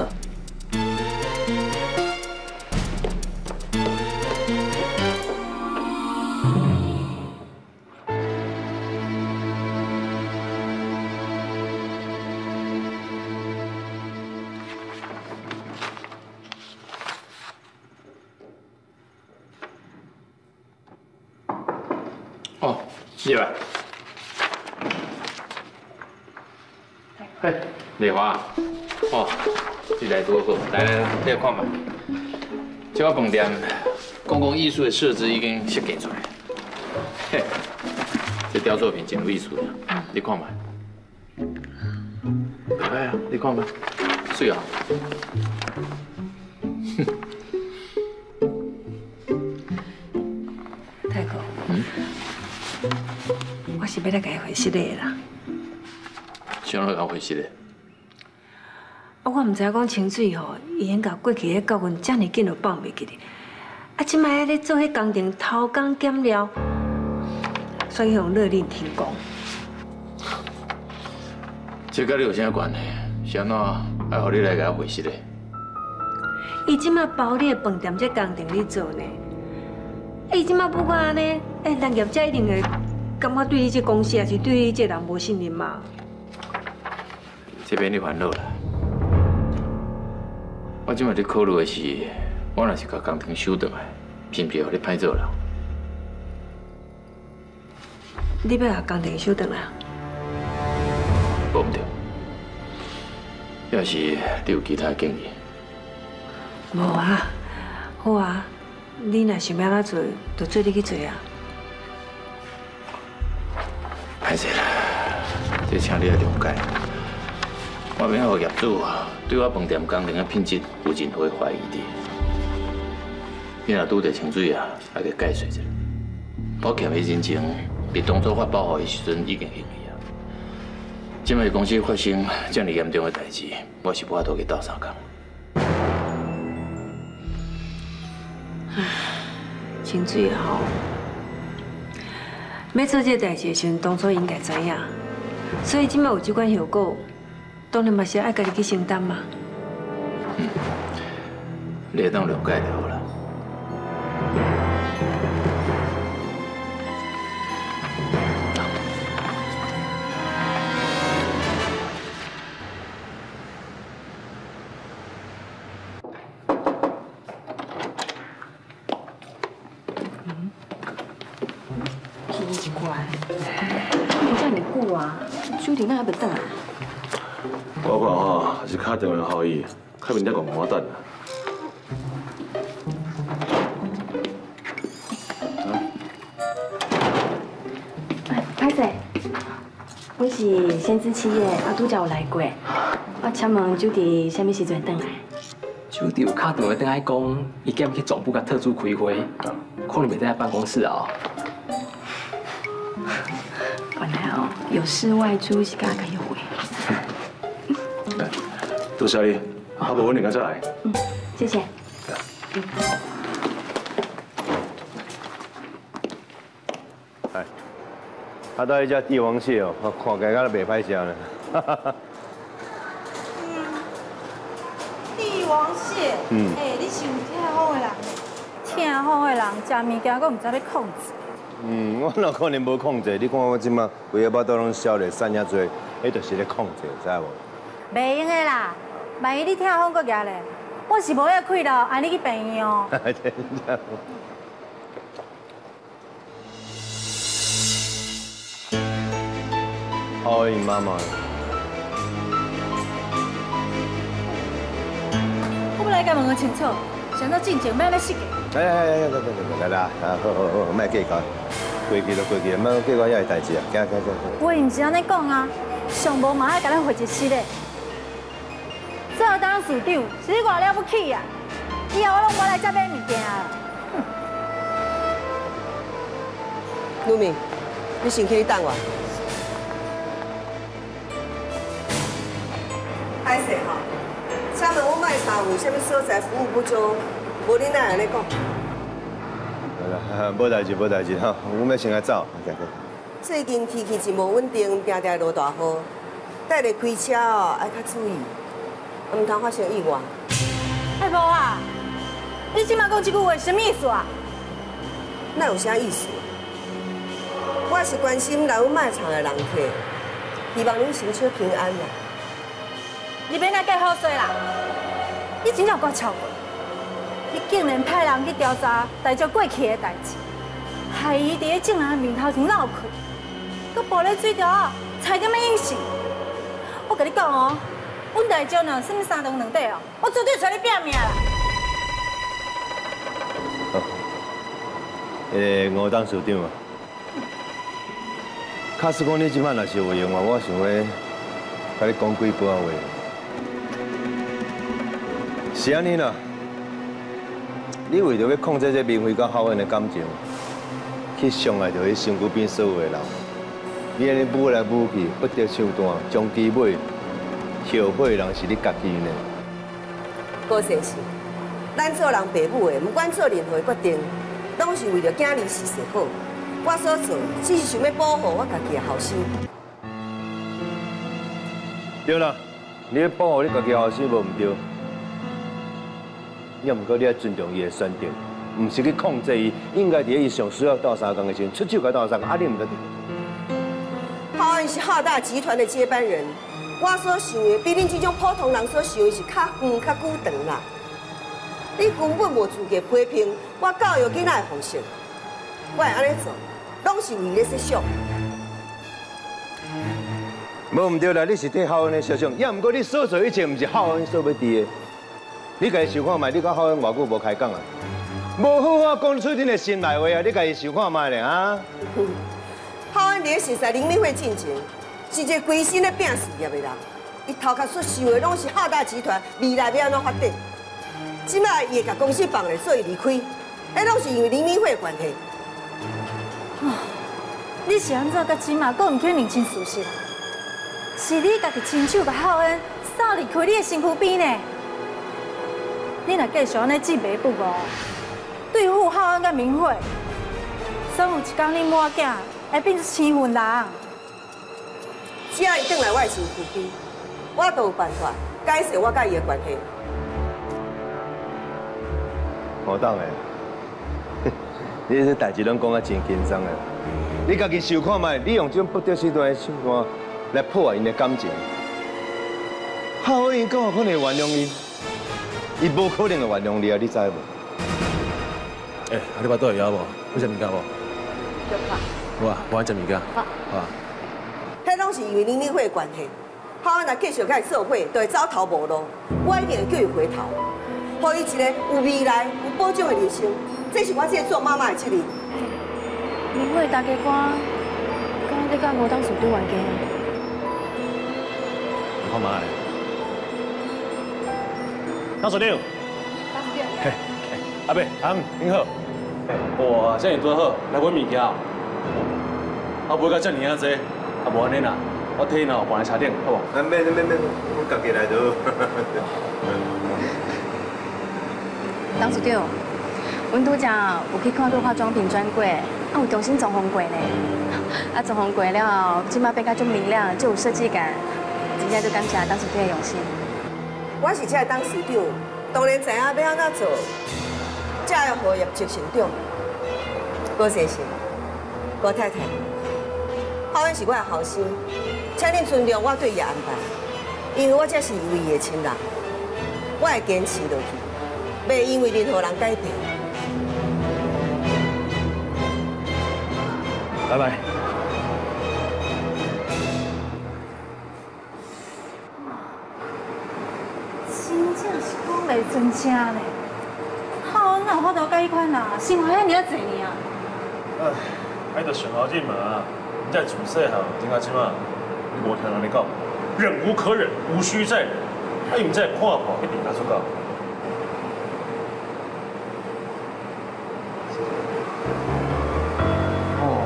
哦，入来。嘿，丽华，哦，这台多好，来来来，你来看嘛。这个饭店公共艺术的设置已经设计出来，嘿，这雕塑品真有艺术的，你看嘛。袂歹啊，你看嘛，水啊。 泰哥，嗯，我是要来甲伊回息礼啦。 想要甲回息礼？ 啊，我唔知影讲清水吼，伊应甲过去迄教训遮尔紧就放袂记哩。啊，即摆咧做迄工程偷工减料，所以用勒令停工。 这甲你有啥关系？是安怎爱互你来甲我回息礼？ 伊即摆包你的饭店这工程咧做呢。伊即摆不管安尼，哎，咱业者一定会感觉对你这公司，还是对你这人无信任嘛？ 这边你烦恼啦。我即摆在考虑的是，我若是甲工程收倒来，是毋是互你歹做人？ 你要甲工程收倒来？ 无毋对。要是你有其他建议？ 无啊，好啊。你若想要安怎做，就做你去做啊。 歹势啦，这请你来谅解。我免互业主对我饭店工程的品质有任何怀疑的。你若拄着清水啊，还得解释一下。我欠伊人情，比当初发包予伊时阵已经还去啊。即摆公司发生这么严重的代志，我是无法度去斗相共。 清水吼，要做这代志的时阵，当初应该知影，所以即摆有这款效果，当然嘛是爱家己去承担嘛。 嗯，你会当谅解就好啦。 奇怪，你遮尔久啊，小婷哪还袂转来？ 我看吼，还是打电话给伊，较面再讲我等啊。 歹势，我是先知企业，啊，拄才有来过，我请问酒店什么时阵转来？ 就有敲电话等来讲，伊兼去总部甲特助开会，可能袂在办公室啊。 原来哦，有事外出是甲开会。 多谢你，啊，无我另外再来。 嗯，谢谢。 哎，啊，到迄只帝王蟹哦，看起来敢袂歹食呢。 帝王蟹，嗯，哎，你是有听好的人，听好的人食物件，我唔知要控制。 嗯，我哪可能无控制？你看我即马规个巴肚拢消咧，散遐多，迄就是咧控制，知无？ 袂用的啦，万一你听好个举咧，我是无遐气咯，爱你去病院哦。 好因妈妈。 我来甲问个清楚，想到进前要要死个。 哎哎哎，来来来来来，啊好好好，莫计较，过去就过去，莫计较遐个代志啊，行行行。 我唔是安尼讲啊，上无嘛爱甲咱回一世咧。做当市长是你偌了不起啊！以后我拢无来这买物件啊。 卢明，你先去等我。歹势吼，请问我卖茶有啥物所在服务不周？无你哪安尼讲？ 好啦，无代志，无代志哈，我们先来走。 最近天气真无稳定，定定落大雨，带咧开车哦，爱较注意，唔通发生意外。 哎无啊，你即马讲这句话什么意思啊？ 那有啥意思？我是关心来阮卖场的人客，希望恁行车平安啦。 你别来计好说啦，你真正够超过。你竟然派人去调查大少过去的代志，害伊伫个众人面头前闹气，搁暴咧水条差点要淹死。我甲你讲哦，阮大少呢，什么三长两短哦，我绝对找你拼命啦！ 好，诶，吴董事长啊，假使讲你即摆若是有闲话，我想要甲你讲几句话。是安尼啦。你为着要控制这明慧甲浩恩的感情，去伤害着迄身躯边所有的人，你安尼舞来舞去，不得手段，将其尾后悔的人是你家己呢。 郭先生，咱做人爸母的，不管做任何决定，拢是为着囝儿事实好。我所做，只是想要保护我家己的后生。 对啦，你要保护你家己的后生无唔对。要毋过你要尊重伊的选择，唔是去控制伊，应该伫伊上需要斗相共的时阵出手甲斗相共，啊你唔得。 浩恩是浩大集团的接班人，我所想的比恁这种普通人所想的是较远、较久长啦。你根本无资格批评我教育囡仔的方式，我会安尼做，拢是为了设想。 无唔对啦，你是替浩恩的设想，要毋过你所做一切，唔是浩恩所要伫的。你家己想看卖，你甲浩恩偌久无开讲啊？无好好讲出恁的心内话啊！你家己想看卖咧啊！ 浩恩伫实在林美会进前，是一个规心咧拼事业的人，伊头壳所想的拢是浩大集团未来要安怎发展。即摆伊会甲公司放咧，所以离开，迄拢是因为林美会的关系。 哦，你是安怎甲即马阁唔肯认清事实啊？是你家己亲手甲浩恩扫离开你的身躯边呢？你若继续安尼自卑不悟，对付浩恩甲明慧，总有一天恁母仔会变成生分人。 只要伊转来我的身躯边，我都有办法解释我甲伊的关系。 好当的，你这代志拢讲啊真轻松的，你家己想看卖，你用这种不择手段的手段来破坏因的感情，浩恩伊敢有可能原谅伊？伊无可能会原谅你啊！你知无？ 哎，啊你巴肚会枵无？要食物件无？ 就怕。 有啊，我爱食物件。 好。 好啊。 迄拢是因为林美会的关系，浩恩若继续甲伊做伙，就会走投无路。我一定会叫伊回头，予伊一个有未来、有保障的人生。这是我这个做妈妈的责任。 明慧大家官，刚刚在甲吴董事长玩家。 我看卖。董事长， 阿伯，阿姆，您好。哇，这样多好，来买物件哦。啊，买到这尔啊济，啊无安尼啦，我替你哦放在车顶，好无？ 啊，免免免，我家己来就好。 董事长，阮拄则有去看过化妆品专柜，啊有重新装潢过呢。啊装潢过了后，即摆变甲足明亮，足有设计感，真正足感谢董事长的用心。 我是这个董事长，当然知影要安怎做，才会互业绩成长。郭先生，郭太太，浩恩是我的后生，请恁尊重我对伊的安排，因为我才是唯一的亲人，我会坚持落去，袂因为任何人改变。 拜拜。 真正是讲袂真正呢。好，哪有法度甲伊款人生活遐尔济呢？ 唉，爱着上好进嘛，你在自细汉，怎解即马你无听人哋讲，忍无可忍，无需再忍，啊，伊毋才会看破一定拿出到。哦。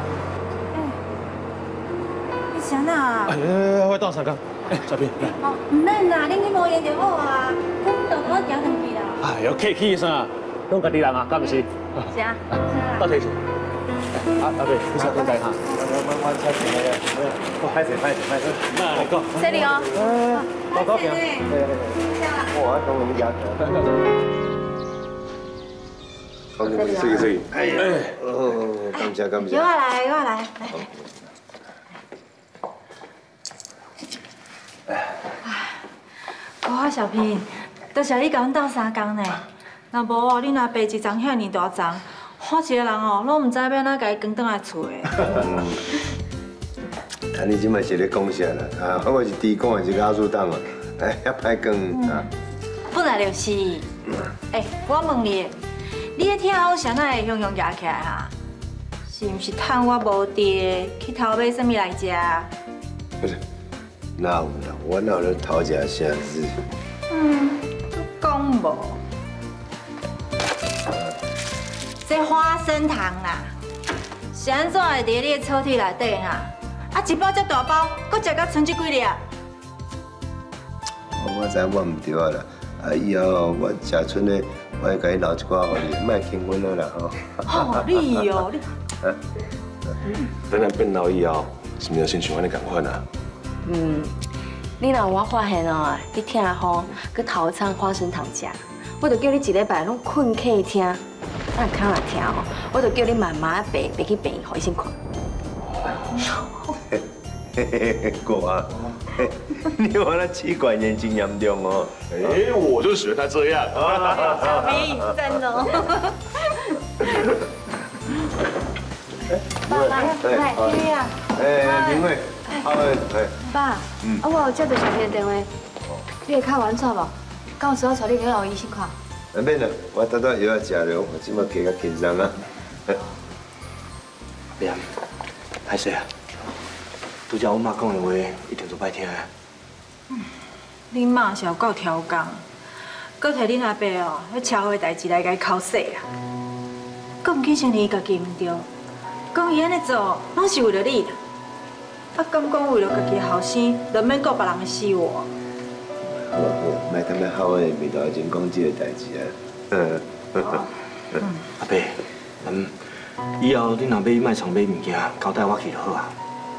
你啥呐？ 哎呀，我到三工，哎，小平来。 哦，唔免啦，恁去无闲就好啊，阮就我行两去啦。 哎呦，客气啥？拢家己人啊，敢毋是？ 是啊。 倒提起。啊，阿伯，你先等待哈。我我我车停了，我拍摄拍摄拍摄。那你讲。 这里哦。 报告表。我等你家。 这个这个。哎呀，哦，感谢感谢。 由我来，由我来。哇，小平，多谢你甲阮斗相共呢。若无哦，恁阿爸一张遐尼大张，我一个人哦，拢唔知要安怎甲伊扛倒来厝的。 啊，你即摆是咧讲啥啦？啊，我是猪肝的一个阿叔档啊，哎，遐歹讲啊。 本来就是。哎，我问你，你咧听我啥哪会雄雄夹起来哈？是毋是趁我无地去偷买什么来食？ 不是，哪有啦？我哪有咧偷食啥子？ 嗯，讲无。这花生糖啦，是安怎会伫你的抽屉内底哈？啊，一包遮大包，搁食到剩这几粒？ 我知我唔对啊啦，啊以后我食剩的，我会甲你留一寡互你，莫轻阮了啦吼。 哦，你哦，你。 啊，等咱变老以后，是毋是先像阮尼共款啊？ 嗯，你若有我发现哦，你听风，佮偷藏花生糖食，我就叫你一礼拜拢困客听，咱看来听哦，我就叫你慢慢背，背去病院，互伊先看。 嘿嘿嘿，我啊，你玩那奇怪眼睛严重哦。 哎，我就喜欢他这样。 小明，真的。爸爸，来，弟弟啊。 哎，明慧，阿文，哎。 爸， 嗯。 啊，我有接到小平的电话，你会开玩笑无？敢有时候带你去找医生看？ 啊免啦，我等等药仔食了，我即马加较轻松啊。 别，歹势啊！拄则我妈讲的话，一定都歹听啊。 恁妈是有够挑工，搁摕恁阿爸哦，迄车祸代志来甲伊考死啊！搁唔去承认伊家己唔对，讲伊安尼做拢是为了你啦。啊，敢讲为了家己后生，就免顾别人的死活。 好好，莫当咧好诶面头前讲即个代志啊。 阿伯，嗯，以后你若要卖常买物件，交代我去就好啊。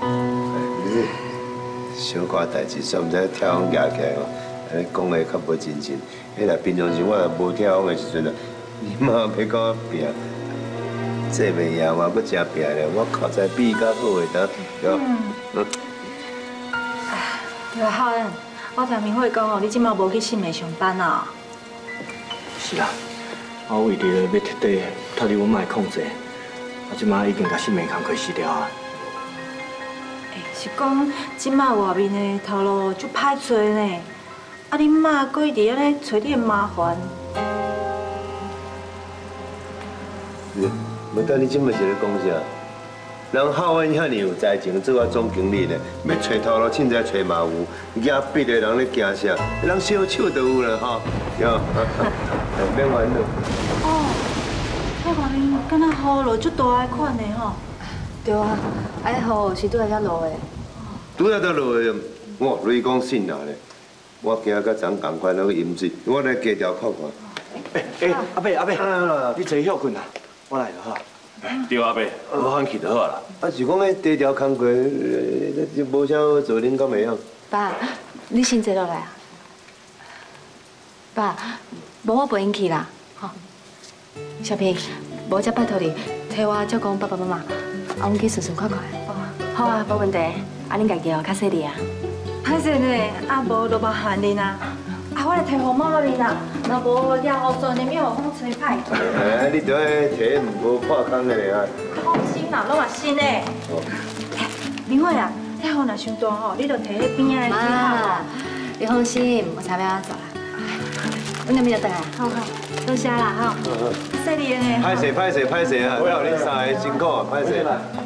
小可代志，煞毋知跳风夹起来哦，安尼讲的较无真情。迄若平常时我若无跳风的时阵啊，你妈要甲我拼，这袂赢我，搁真拼咧，我靠在比较好诶，当对。嗯。 对啊，浩恩，我听明慧讲哦，你即马无去信美上班啊？ 是啊，我为着要彻底脱离阮妈的控制，我即马已经甲信美工课辞掉啊。 是讲，即马外面的头路足歹找呢，啊，恁妈搁一直安尼找你的麻烦。 嗯，无等你即马是咧讲啥？ 人浩文遐尼有才情，做我总经理呢，要找头路，凊彩找嘛有。惊逼的人咧惊啥？人小手都有了吼，哟，免烦恼。 哦，迄外面敢若雨落足大个款的吼。 对啊，啊，雨是拄来才落的。 拄来才落的，我雷公信啦咧。我惊甲昨同款那个饮水，我来加条看看。 哎哎，阿伯阿伯，你坐休困啦，我来了哈。 对阿伯，我翻去就好啦。 啊，是讲迄低调工课，就无啥好做，恁敢会晓？ 爸，你先坐落来啊。爸，无我陪因去啦，吼。小平，无则拜托你替我照顾爸爸妈妈，啊，阮去顺顺快快。 好啊，无问题。啊，恁家己哦较细腻啊。 歹势呢，啊无就麻烦恁啦。啊，我来摕红帽恁啦，若无了后做呢，要互风吹歹。 哎，你着爱摕毋无破空的咧啊。 放心啦，拢嘛新的。明慧啊，遐雨若伤大吼，你着摕迄边仔的水泡。 你放心，我才不要走啦。我那边就等来。好好，多谢啦哈。 细腻的。 歹势歹势歹势啊！我后恁三个辛苦啊，歹势。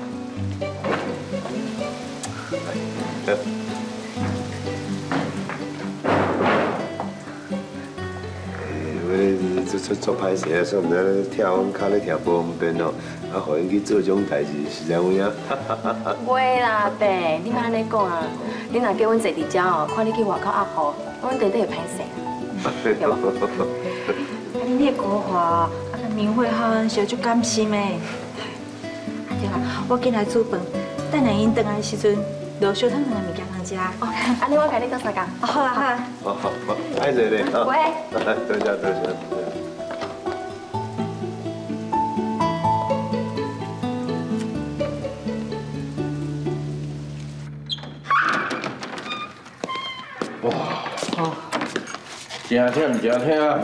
我做做做歹势啊，所以毋知跳阮脚咧跳无方便哦，啊，互因去做这种代志，是怎有影？ 袂啦，爸，你莫安尼讲啊！你若叫阮坐伫遮哦，看你去外口压雨，阮地底会歹势。对无？ 啊，恁迄个话，啊，明慧好恩小就甘心的。啊对啦，我进来煮饭，等下因回来的时阵，就小汤两个物件通食。 哦，安尼我甲你做三工。 好啊好啊。 好好好，歹势咧，好。 喂。 多谢多谢。 哇，真忝真忝。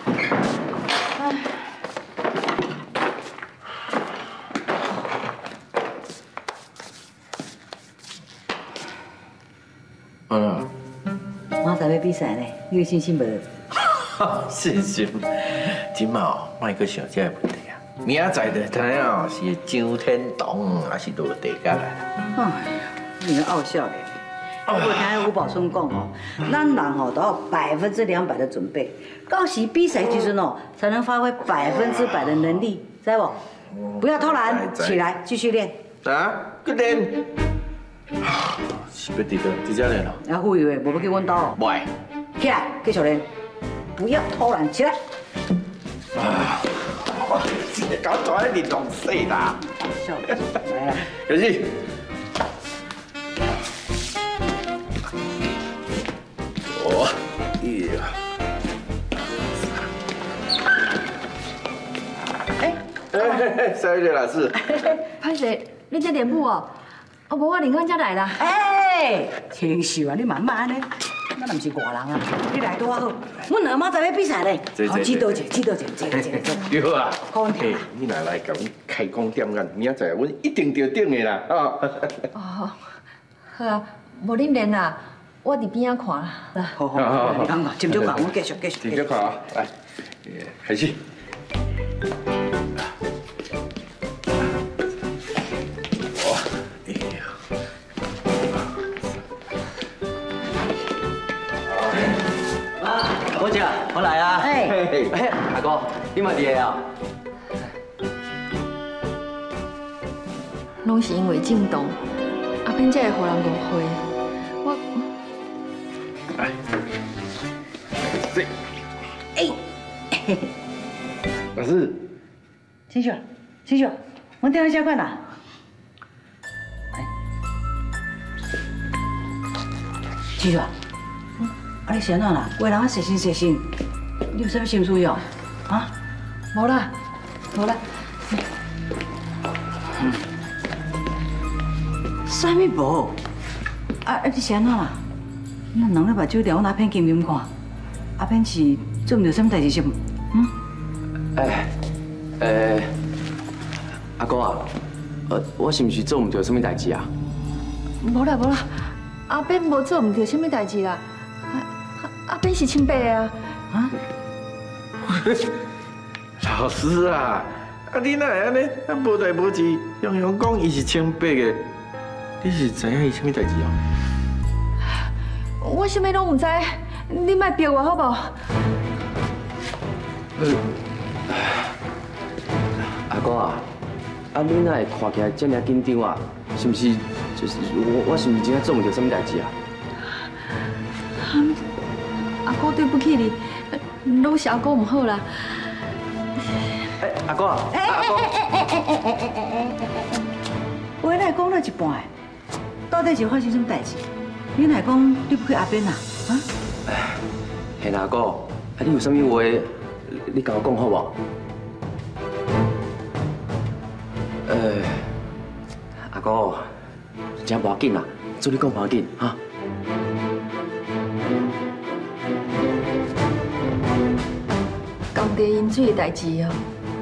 嗯， 明仔要比赛呢，你有信心无？ 信心，今嘛莫阁想这个问题啊。明仔载就知影哦，是张天同还是落地下来。 哎，你个傲笑咧！我听吴宝松讲哦，咱人哦都要百分之两百的准备，到时比赛时阵哦，才能发挥百分之百的能力，知不？不要偷懒，起来继续练。 啊，去练。是要伫倒直接练咯。 啊，副以为无要去阮兜。 袂。 起来，继续练。不要偷懒，起来。 啊，我这个搞大一点动死啦。 笑的，来啦。 开始。哦，耶。哎，哎，小姐老师。 歹势，你在练舞哦？哦，无我林官才来啦。 哎，清秀啊，你慢慢呢，咱也不是外人啊，你来多好。阮下暝才要比赛呢，好，指导者，指导者，坐坐坐。 对啊，好问题。你若来甲阮开讲点眼，明仔载阮一定着顶的啦，哦。哦， 好啊，无恁练啦，我伫边仔看啦。 好好好，你看看，斟酒看，我继续继续。 斟酒看啊，来，开始。 好姐，我来啊！哎，哎，阿哥，你嘛伫个啊？ 拢是因为震动，阿扁才会互人误会。我， 来，这， 哎， 老师， 清秀，清秀，我电话下关啦。清秀。啊！你先怎啦？为人啊，细心细心。你有啥物心事哟？啊？ 无啦，无啦。 嗯。啥物无？啊啊！你先怎啦？咱两个目睭调我阿扁金金看，阿扁是做唔到啥物代志是唔？嗯？ 哎，诶，阿哥啊，呃，我是唔是做唔到啥物代志啊？ 无啦无啦，阿扁无做唔到啥物代志啦。阿扁是清白的啊！ 啊？ 老师啊， 啊，你哪会安尼？啊，无代无志，洋洋讲伊是清白的，你是知影伊什么代志哦？ 我啥物拢唔知，你莫逼我好不？ 呃，阿公啊，啊你哪会看起来这么紧张啊？是不是就是我我是不是真正做唔到什么代志啊？ 阿哥对不起你，拢是阿哥唔好啦。 哎，阿公啊，阿公， 话来讲了一半的，到底是发生什么代志？你来讲对不起阿扁啊？啊？ 嘿，阿哥，啊你有啥物话，你甲我讲好无？呃，阿哥，真无要紧啦，做你讲无要紧哈。 工地饮水的代志哦，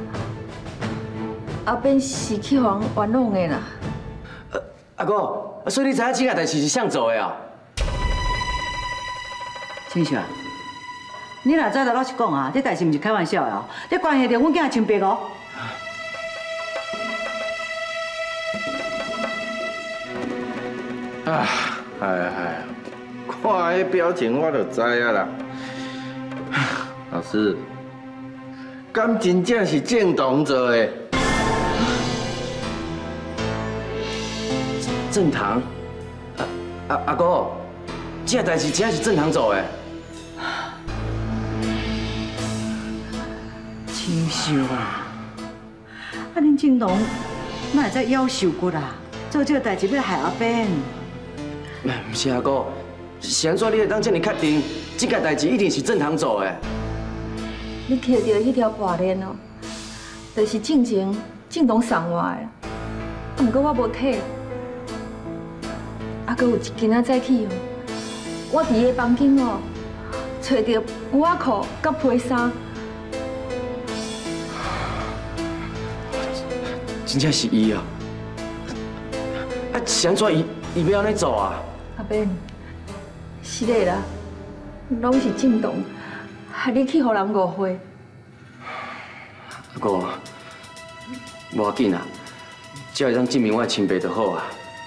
阿扁是去互人冤枉的啦。 阿哥，所以你知影这件代志是谁做的啊？ 青雪，你若知道老实讲啊，这代志唔是开玩笑的哦，这关系到阮囝清白哦。 啊，哎哎，看迄表情我就知啊啦。老师，敢真正是郑同做的？ 郑堂，阿阿阿哥，这代志真正是郑堂做的。 青秀啊，啊恁郑同哪会再夭寿骨啦？做这个代志要害阿扁。 不是阿哥，是安怎你会当这么确定，这件代志一定是郑堂做的？ 你摕到迄条破链哦，就是进前郑同送我的，啊，不过我无摕。啊，阁有一件仔早起哦，我伫个房间哦，找到外裤甲皮衫。 真正是伊啊！啊，是安怎伊伊要安尼做啊？ 阿扁，是的啦，拢是郑同害你去互人误会。 阿哥，无要紧啊，只要会当证明我的清白就好啊。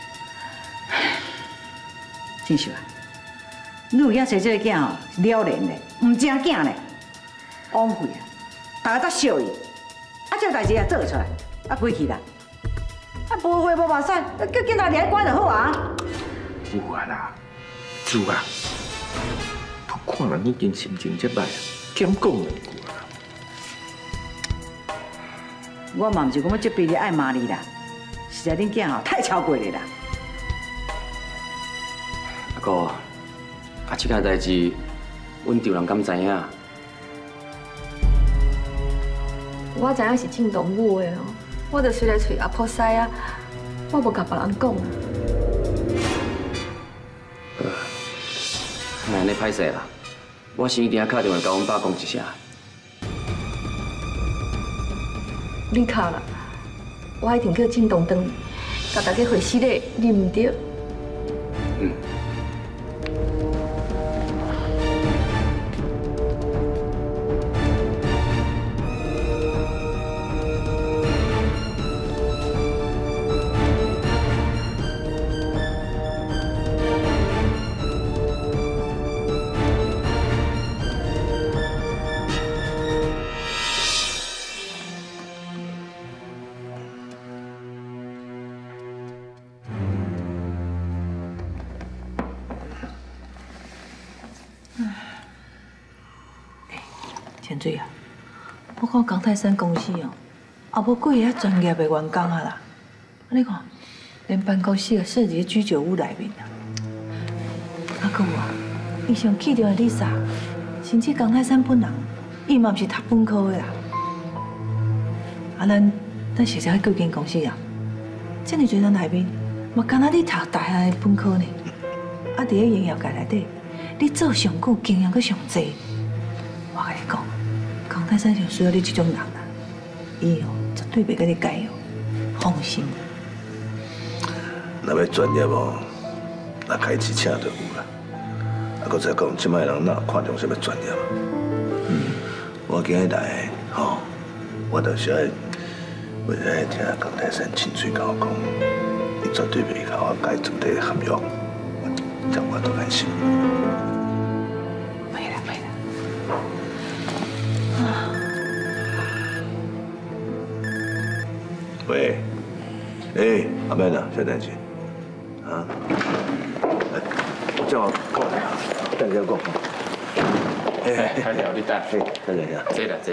青秀啊，你有影生这个囝哦，是了然的，唔正囝呢，枉费啊！大家都笑伊，啊，这代志也做出来，啊，过去啦，啊，无话无目屎，叫囡仔掠去关就好啊。 有啊啦，主啊，我看人已经心情这歹啊，减讲两句啊。 我嘛唔是讲要责备你爱骂你啦，实在恁囝哦太超过了啦。 阿哥，啊，这件代志，阮丈人敢知影？ 我知影是郑同母的哦，我就随来找阿婆婿啊，我无甲别人讲啊。 呃，那安尼歹势啦，我先一定要打电话甲阮爸讲一声。 你卡啦，我一定叫郑同回来，甲大家回喜礼，你唔对。 嗯。 千水啊，我看江泰山公司哦，也无几个专业的员工啊啦。你看，连办公室也设伫居酒屋内面啊。啊，搁有啊，伊上气着的 Lisa， 甚至江泰山本人，伊嘛毋是读本科的啦。啊，咱咱实在迄几间公司啊，这么侪人内面，嘛敢若你读大学的本科呢？啊，伫咧营业界内底，你做上久，经验阁上济。我甲你讲。江泰山就需要你这种人啦，伊哦绝对袂甲你改哦，放心。 若要专业哦，那开始请就有啦。啊，搁再讲，即摆人哪看重什么专业啊？嗯，我今日来吼，我就是爱我在听江泰山亲嘴甲我讲，伊绝对袂甲我解除这个合约，这样我都安心。 没啦没啦。喂，哎，阿妹呐，小蛋姐，啊，哎，叫我过来啊，蛋姐过。哎， 快点，你等。 哎，蛋姐呀， 这啦这。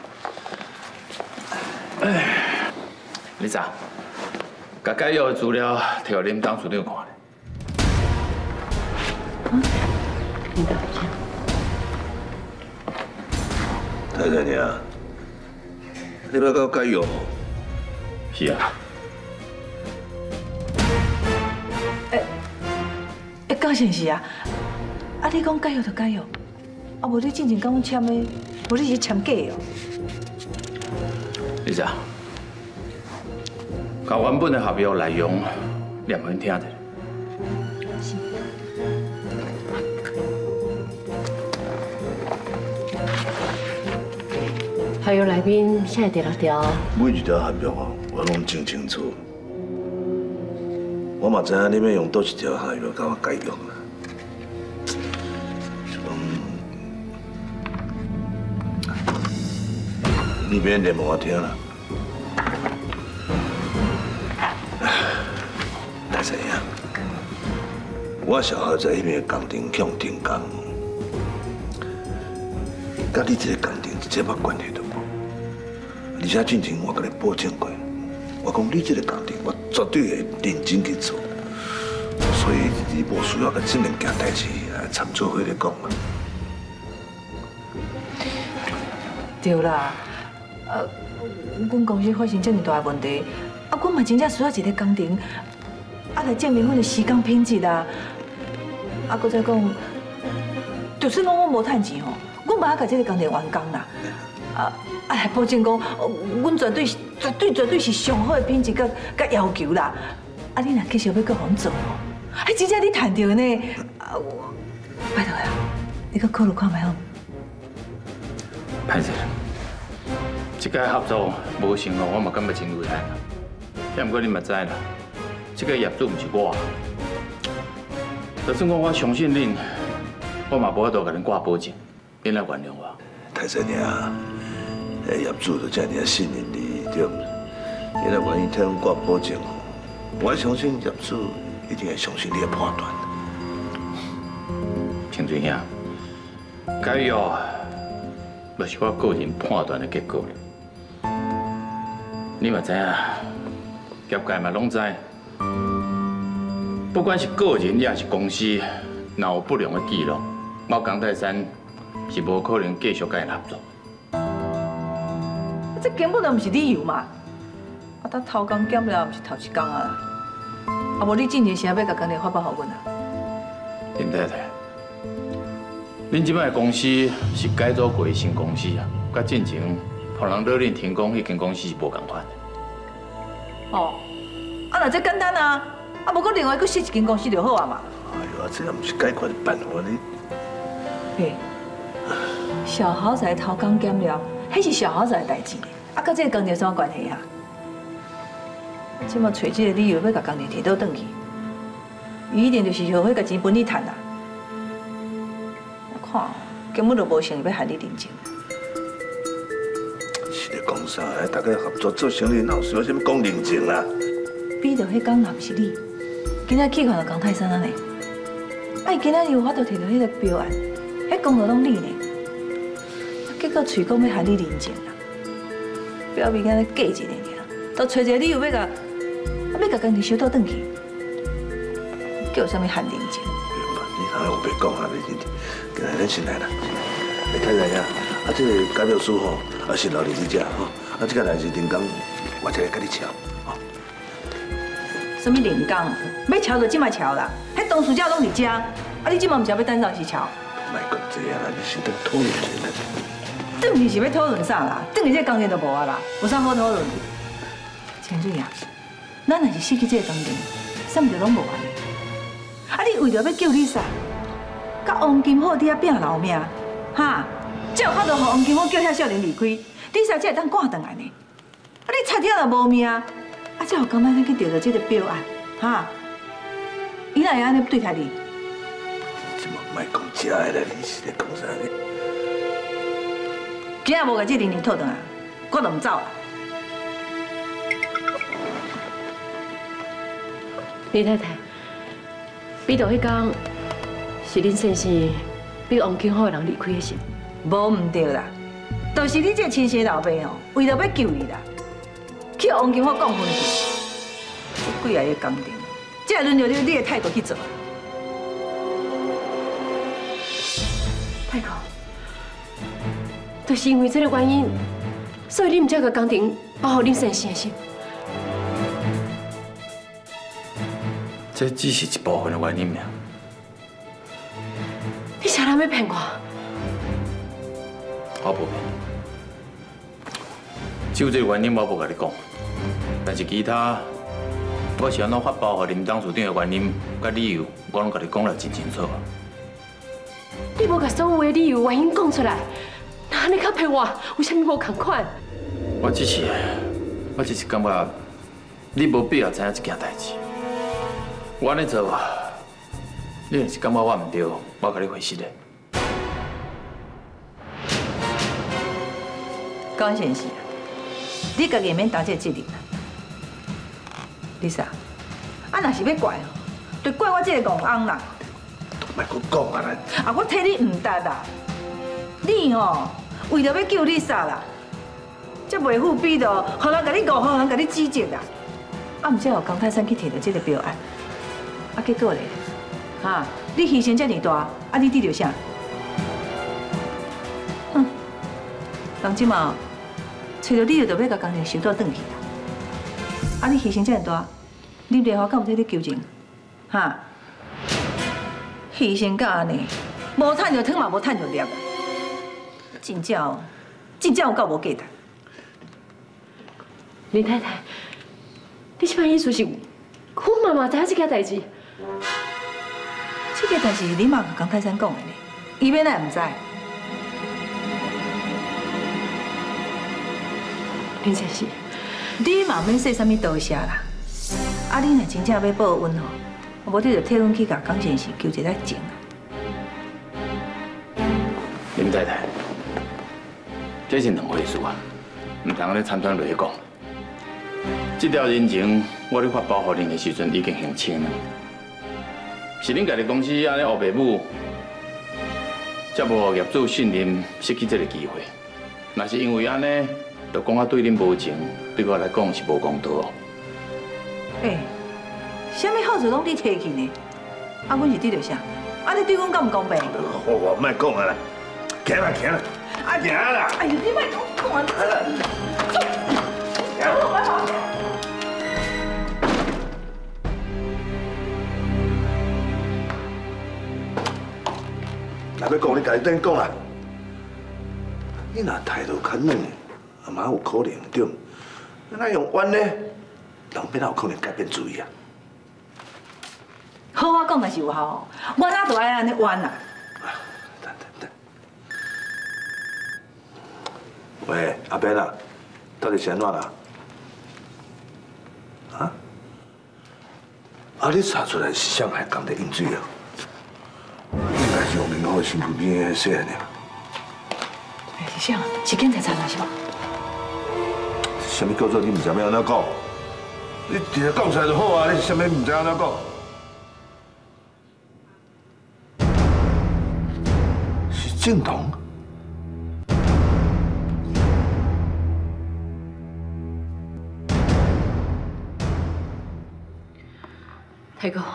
哎，你咋？把解约的资料摕给恁董事长看咧。 你等一下。 太太娘，你要搞解约？ 是啊。 哎，哎，高先生啊，啊，你讲解约就解约，啊，无你之前跟我签的，无你是签假的哦。 你咋？把原本的合约内容念给恁听者。 合约内面写第六条， 每一条合约哦，我拢真清楚。我嘛知影你要用倒一条合约甲我解约啦。你别念给我听啦。大师兄，我小孩在迄边工程向停工，甲你这个工程一点仔关系都无。而且进前我甲你保证过，我讲你这个工程我绝对会认真去做，所以你无需要甲这两件代志来掺做伙咧讲嘛。 对啦。呃，阮公司发生这么大的问题，啊，阮嘛真正需要一个工程，啊来证明阮的时间品质啊。啊，搁再讲，就算讲我无趁钱吼，阮嘛要甲这个工程完工啦。啊，啊来保证讲，阮绝对绝对绝对是上好的品质甲甲要求啦。啊，你若继续要搁互做吼，还真正你趁到呢。啊，我拜托啦，你搁考虑看觅好。 歹势。这个合作无成功，我嘛感觉真遗憾。也毋过你嘛知啦，这个业主毋是我，就算讲我相信恁，我嘛无法度甲恁挂保证，恁来原谅我。 太师娘，诶，业主就遮尔信任你，对毋？你若愿意替阮挂保证，我相信业主一定会相信你的判断。 清水兄，解约就是我个人判断的结果。你嘛知影，业界嘛拢知，不管是个人也是公司，若有不良的记录，我江泰山是无可能继续甲因合作。 这根本就不是理由嘛！啊，他头工减了，不是头一工啊啦。啊，无你进前是要要甲工程发包给阮啊？ 林太太，恁即摆公司是改组过的新公司啊，甲进前。互人勒令停工，迄间公司是无共款的。 哦，啊，那这简单啊，啊，无过另外搁设一间公司就好啊嘛。 哎呦，这也不是解决的办法呢。 嘿，小豪宅头工减了，迄是小豪宅的代志，啊，甲这个工程什么关系啊？即马找这个理由要甲工程提倒转去，伊一定就是后悔甲钱分你趁啦。我看根本就无想要害你认真。 是咧讲啥？大家合作做生意，哪有需要什么讲认真啦？ 比到迄工若不是你，今仔去看到江泰山安尼，啊，伊今仔有法度摕到迄个标案，迄功劳拢你呢，结果嘴讲要害你认真啦，表面敢咧假一个尔，都找一个理由要甲，要甲工程收倒转去，叫有啥物害认真？ 你哪有白讲啊？你你，今仔咱先来啦，你太太呀，啊，这个改表书吼。啊，是留伫你遮吼，啊，这个代志定工，我才会甲你敲，吼。 什么定工？要敲就即马敲啦，迄当事者拢伫遮，啊，你即马毋是要等啥时敲？ 莫讲这啊啦，你是在讨论者啦。 等于是要讨论啥啦？等于这工程就无啊啦，有啥好讨论？清水啊，咱若是失去这个工程，啥物事拢无啊哩。啊，你为着要救你啥？甲王金宝伫遐拼老命，哈？才有法度，互王金宝叫遐少年离开，你才才会当赶转来呢。啊，你你差点就无命，啊，才有刚才去调到这个标案，哈？伊哪会安尼对待你？ 这嘛莫讲这个啦，你是咧讲啥呢？ 今日无甲这零零套转来，我就唔走啦。 李太太，比到迄天是恁先生比王金浩的人离开的时， 无唔对啦，就是你这亲生老爸哦，为了要救你啦，去王金浩讲分去，几下个工程，这轮到你你的态度去做。 太好，就是因为这个原因，所以你唔才个工程保护恁先生的心。 这只是一部分的原因呀。 你啥人要骗我？ 我不骗，就这个原因我无甲你讲，但是其他我是安怎发包给林董事长的原因甲理由，我拢甲你讲了真清楚。 你无甲所有的理由原因讲出来，那安尼较骗我，为什么无同款？ 我只是，我只是感觉你无必要知影这件代志。我安尼做，你若是感觉我唔对，我甲你回信的。 高先生，你家己免担这责任啦。丽莎，啊，若是要怪哦，就怪我这个戆翁啦。 莫搁讲啊啦！ 啊，我替你唔值啦。你哦，为了要救丽莎啦，才袂付比着，互人甲你误，互人甲你指责啦。啊，毋才有江泰山去摕到这个标案。啊，结果咧，哈，你牺牲这么大，啊，你得到啥？哼，人即嘛，找到你就要甲工程收倒转去啦。啊，你牺牲这么大，你莲花敢有替你求情？哈，牺牲到安尼，无趁着汤嘛，无趁着粒，真正，真正有够无价值。 林太太，你即摆意思是，我妈妈知影这件代志？ 这个代志你嘛甲江泰山讲的呢，伊免来唔知。 林先生， 你嘛免说啥物多谢啦。啊，你若真正要报恩吼，无你就替阮去甲江先生求一个情啊。 林太太，这是两回事啊，唔通安尼参团落去讲。这条人情，我咧发包给恁的时阵已经还清了。是恁家己公司安尼黑白母，才无互业主信任，失去这个机会。若是因为安尼，就讲我对恁无情，对我来讲是无公道哦。 哎，啥物好处拢你摕去呢？啊，阮是得着啥？啊，你对阮公唔公平？ 好，我莫讲啊啦，行啦行啦，啊行啦！ 哎呦，你莫讲讲啊！走，快跑！ 若要讲，你家己等讲啦。你若态度较软，啊嘛有可能对。你若用冤呢，人变哪有可能改变主意啊？ 好话讲嘛是有效，我哪都爱安尼冤啦。 等等等。喂，阿伯啊，到底是安怎啦？啊？啊，你查出来是上海港的饮水啊？应该是用林浩身躯边的细汉的。 哎，是啥？是警察查的是吧？ 什么叫做你唔知要安怎讲？你直接讲出来就好啊！你是啥物唔知安怎讲？是正统。 太哥，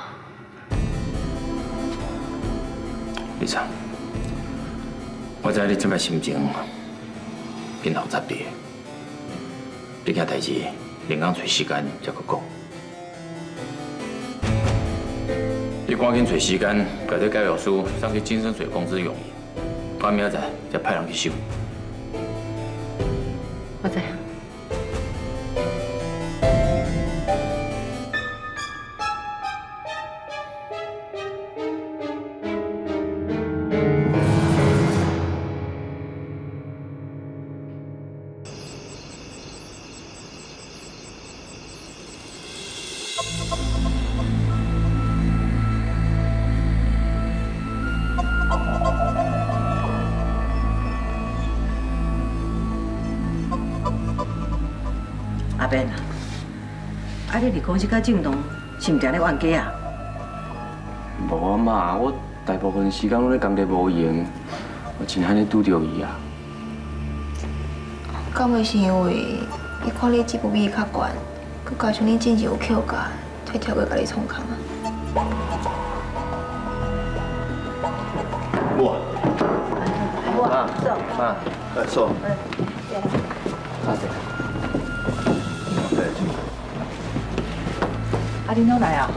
李长，我知你这摆心情变复杂啲，这件代志另讲找时间再去讲。你赶紧找时间，把这改表书送去金生水公司用印，我明仔载再派人去收。 我知。 免啦。啊，你伫公司甲正东是毋定咧冤家啊？ 无啊妈，我大部分时间拢咧工地无闲，我真罕咧拄着伊啊。 敢会是因为伊看你职务比伊较悬，佮加上你真是有口价，才跳过甲你创空啊？ 我。 妈，走。 妈，来坐。 多谢。 啊，恁拢来啊？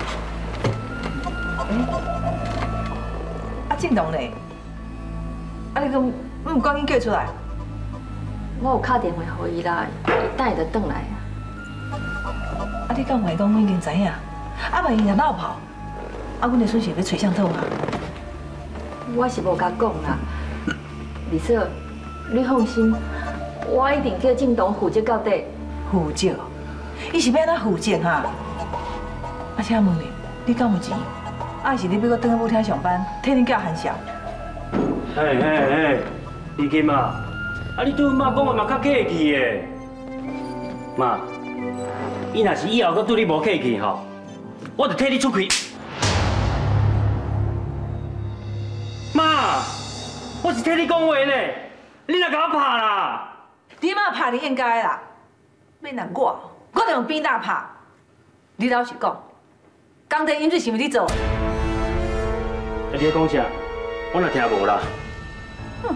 啊，正东呢？啊，你讲唔赶紧叫出来？ 我有打电话给伊啦，伊等下就转来啊。 啊，你敢唔会讲我已经知影？啊，万一若闹跑，啊，阮的孙是要找谁讨啊？ 我是无甲讲啦，李嫂，你放心，我一定叫正东负责到底。 负责？伊是要安怎负责哈？啊，请问你，你敢有钱？啊，是你要我转去舞厅上班，替恁囝含笑？ 嘿嘿嘿，李金啊！啊！你对阮妈讲话嘛较客气的，妈，伊若是以后阁对你无客气吼，我就替你出气。妈，我是替你讲话呢，你若甲我拍啦！ 你妈拍你应该啦，免难我，我就用扁担拍。你老实讲，工地饮水是毋是你做的？ 啊，你咧讲啥？我若听无啦。 哼。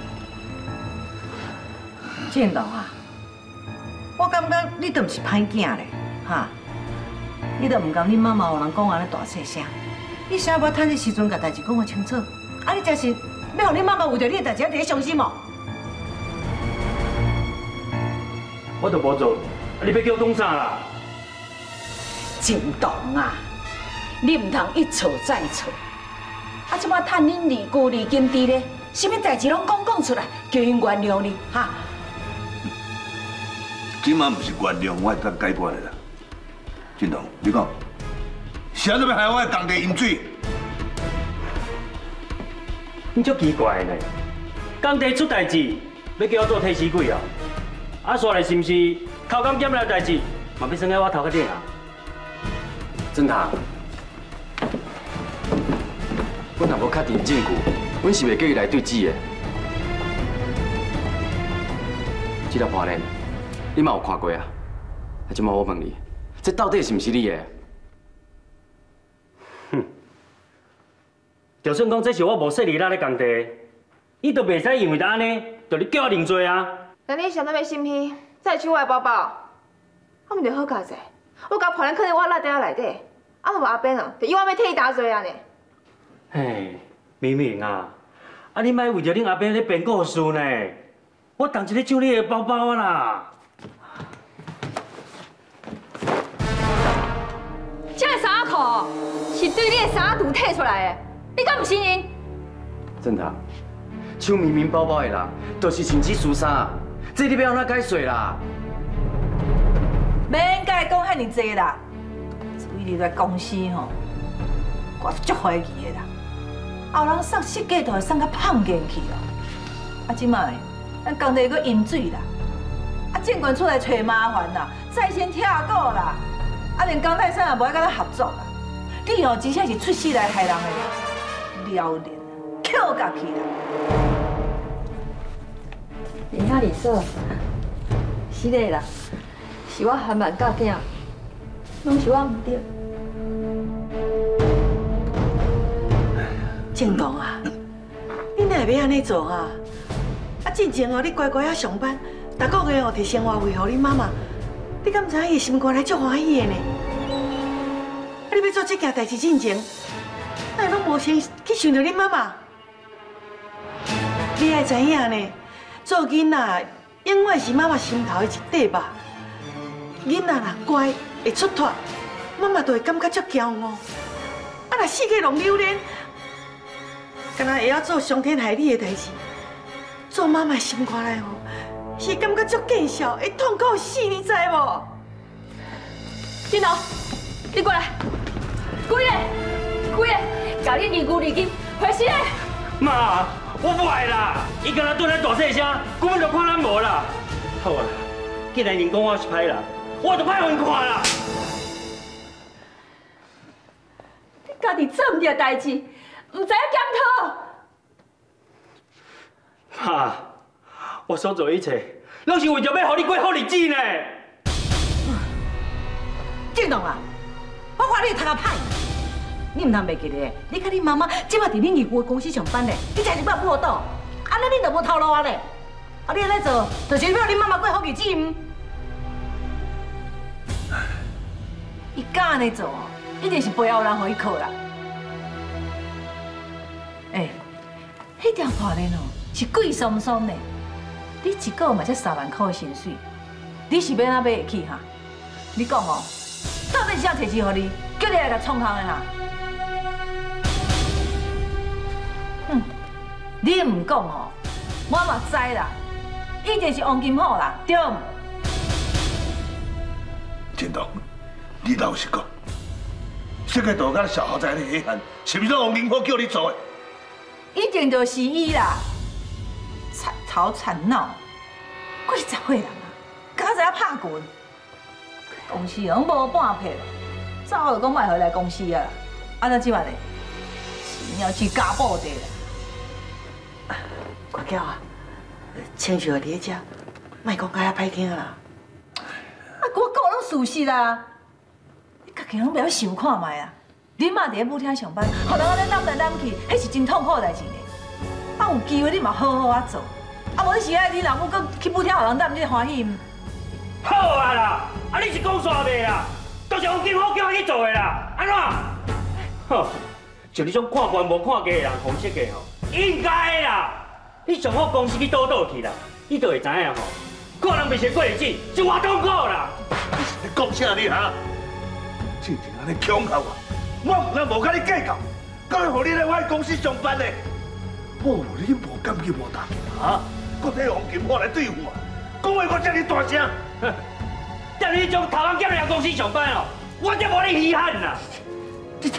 正东啊，我感觉你都毋是歹囝咧，哈！你都唔甘恁妈妈有人讲安尼大细声，你啥要趁这时阵甲代志讲个清楚？啊，你真是要互恁妈妈为着你的代志伫咧伤心哦？ 我都无做，啊，你要叫我讲啥啦？ 正东啊，你唔通一错再错，啊，即摆趁恁离姑离金伫咧，什么代志拢讲讲出来，叫因原谅你，哈！ 今晚不是原谅我才解决的啦，正东，你讲，谁都要害我的工地饮水？ 你足奇怪呢，工地出代志，要叫我做替死鬼啊？啊，煞来是毋是偷工减料代志，嘛要算在我头壳顶啊？ 正堂，阮若无确定证据，阮是袂叫伊来对质的。这条破链。你嘛有看过啊？啊，即马我问你，这到底是毋是你的？ 哼！就算讲这是我无说你拉咧工地，伊都袂使因为着安尼，就你叫我认罪啊！ 那你想那么心虚，再取我的包包，我唔就好佳势，我甲破烂放在我内底内底，啊，无阿扁啊，就以我要替伊打罪啊呢。 嘿，明明啊，啊你莫为着恁阿扁咧编故事呢，我当一咧抢你的包包啊啦！ 这个衫裤是对你的衫肚摕出来的，你敢唔承认？ 正堂，抢明明包包的人，就是穿这恤衫，这你要安怎解释啦？ 免甲伊讲遐尼济啦，为你在公司吼，我足怀疑的啦。后人送设计图会送到胖进去哦，啊，即摆咱工地佫饮水啦，啊，政官出来找麻烦啦，再先跳过啦。啊，连江泰山也无爱甲咱合作啦！你哦，真正是出世来害人的，撩脸，扣甲去啦！ 林亚李嫂，是的啦，是我含慢教囝，拢是我唔对。 正东啊，你哪会要安尼做啊？啊，进前哦，你乖乖啊上班，逐个月哦摕生活费互你妈妈。你敢知影伊心肝来足欢喜的呢？啊！你要做这件代志进前，那拢无先去想着恁妈妈。你爱知影呢，做囡仔永远是妈妈心头的一块肉。囡仔若乖会出头，妈妈就会感觉足骄傲。啊！若四界拢留恋，敢若会晓做伤天害理的代志，做妈妈心肝来哦。是感觉足见笑，会痛苦死，你知无？ 振东，你过来，几个，几个，教你离古离今，回事嘞？ 妈，我不爱啦，伊敢若对咱大细声，根本就看咱无啦。好啊， 既然人讲我是歹人，我就歹分看啦。 你家己做唔对代志，唔知影检讨。 妈，我所做一切，拢是为着要互你过好日子呢。 建龙啊，我看你读啊歹，你唔通袂记咧？你甲你妈妈即摆伫恁义父的公司上班咧，你才是捌报道，安尼你就无头路啊咧。啊，你安尼做，就是要你妈妈过好日子唔？伊敢安尼做，一定是背后有人互伊靠啦。哎，迄条破链哦，是贵松松的，你一个月嘛才三万块的薪水，你是要哪买会起哈？你讲哦。 到底是啥代志，互你叫你来甲创行的哈？哼，你唔讲吼，我嘛知啦，一定是王金虎啦，对唔？ 建东，你老实讲，这个大甲小豪宅的黑汉，是不是王金虎叫你做的？ 一定就是伊啦，惨头惨脑，几十岁人啊，敢知影拍拳？ 公司拢无半撇，早就讲卖回来公司啊！安怎即摆咧？是要去家暴的啦！乖娇啊，亲像伫咧遮，莫讲甲遐歹听啦。啊，我讲拢事实啦，你家己拢袂晓想看卖啊！你嘛伫咧舞厅上班，互人安尼揽来揽去，迄是真痛苦的代志呢。啊，有机会你嘛好好啊做，啊无你是爱你老母搁去舞厅互人揽，你欢喜毋？ 好啊啦，啊你是讲煞袂啦，都是王金虎叫我去做的啦，安怎？哼，就你种看官无看家的人，红色的吼，应该啦。你上好公司去倒倒去啦，你就会知影吼，看人袂成过日子，是偌痛苦啦。 你讲啥你哈？真正安尼恐吓我，我唔通无甲你计较，敢会互你来我公司上班呢？哦，你无感觉无大啊？搁替王金虎来对付我，讲话我遮尔大声。 叫你种头壳捡来公司上班哦，我才无你稀罕呐！ 你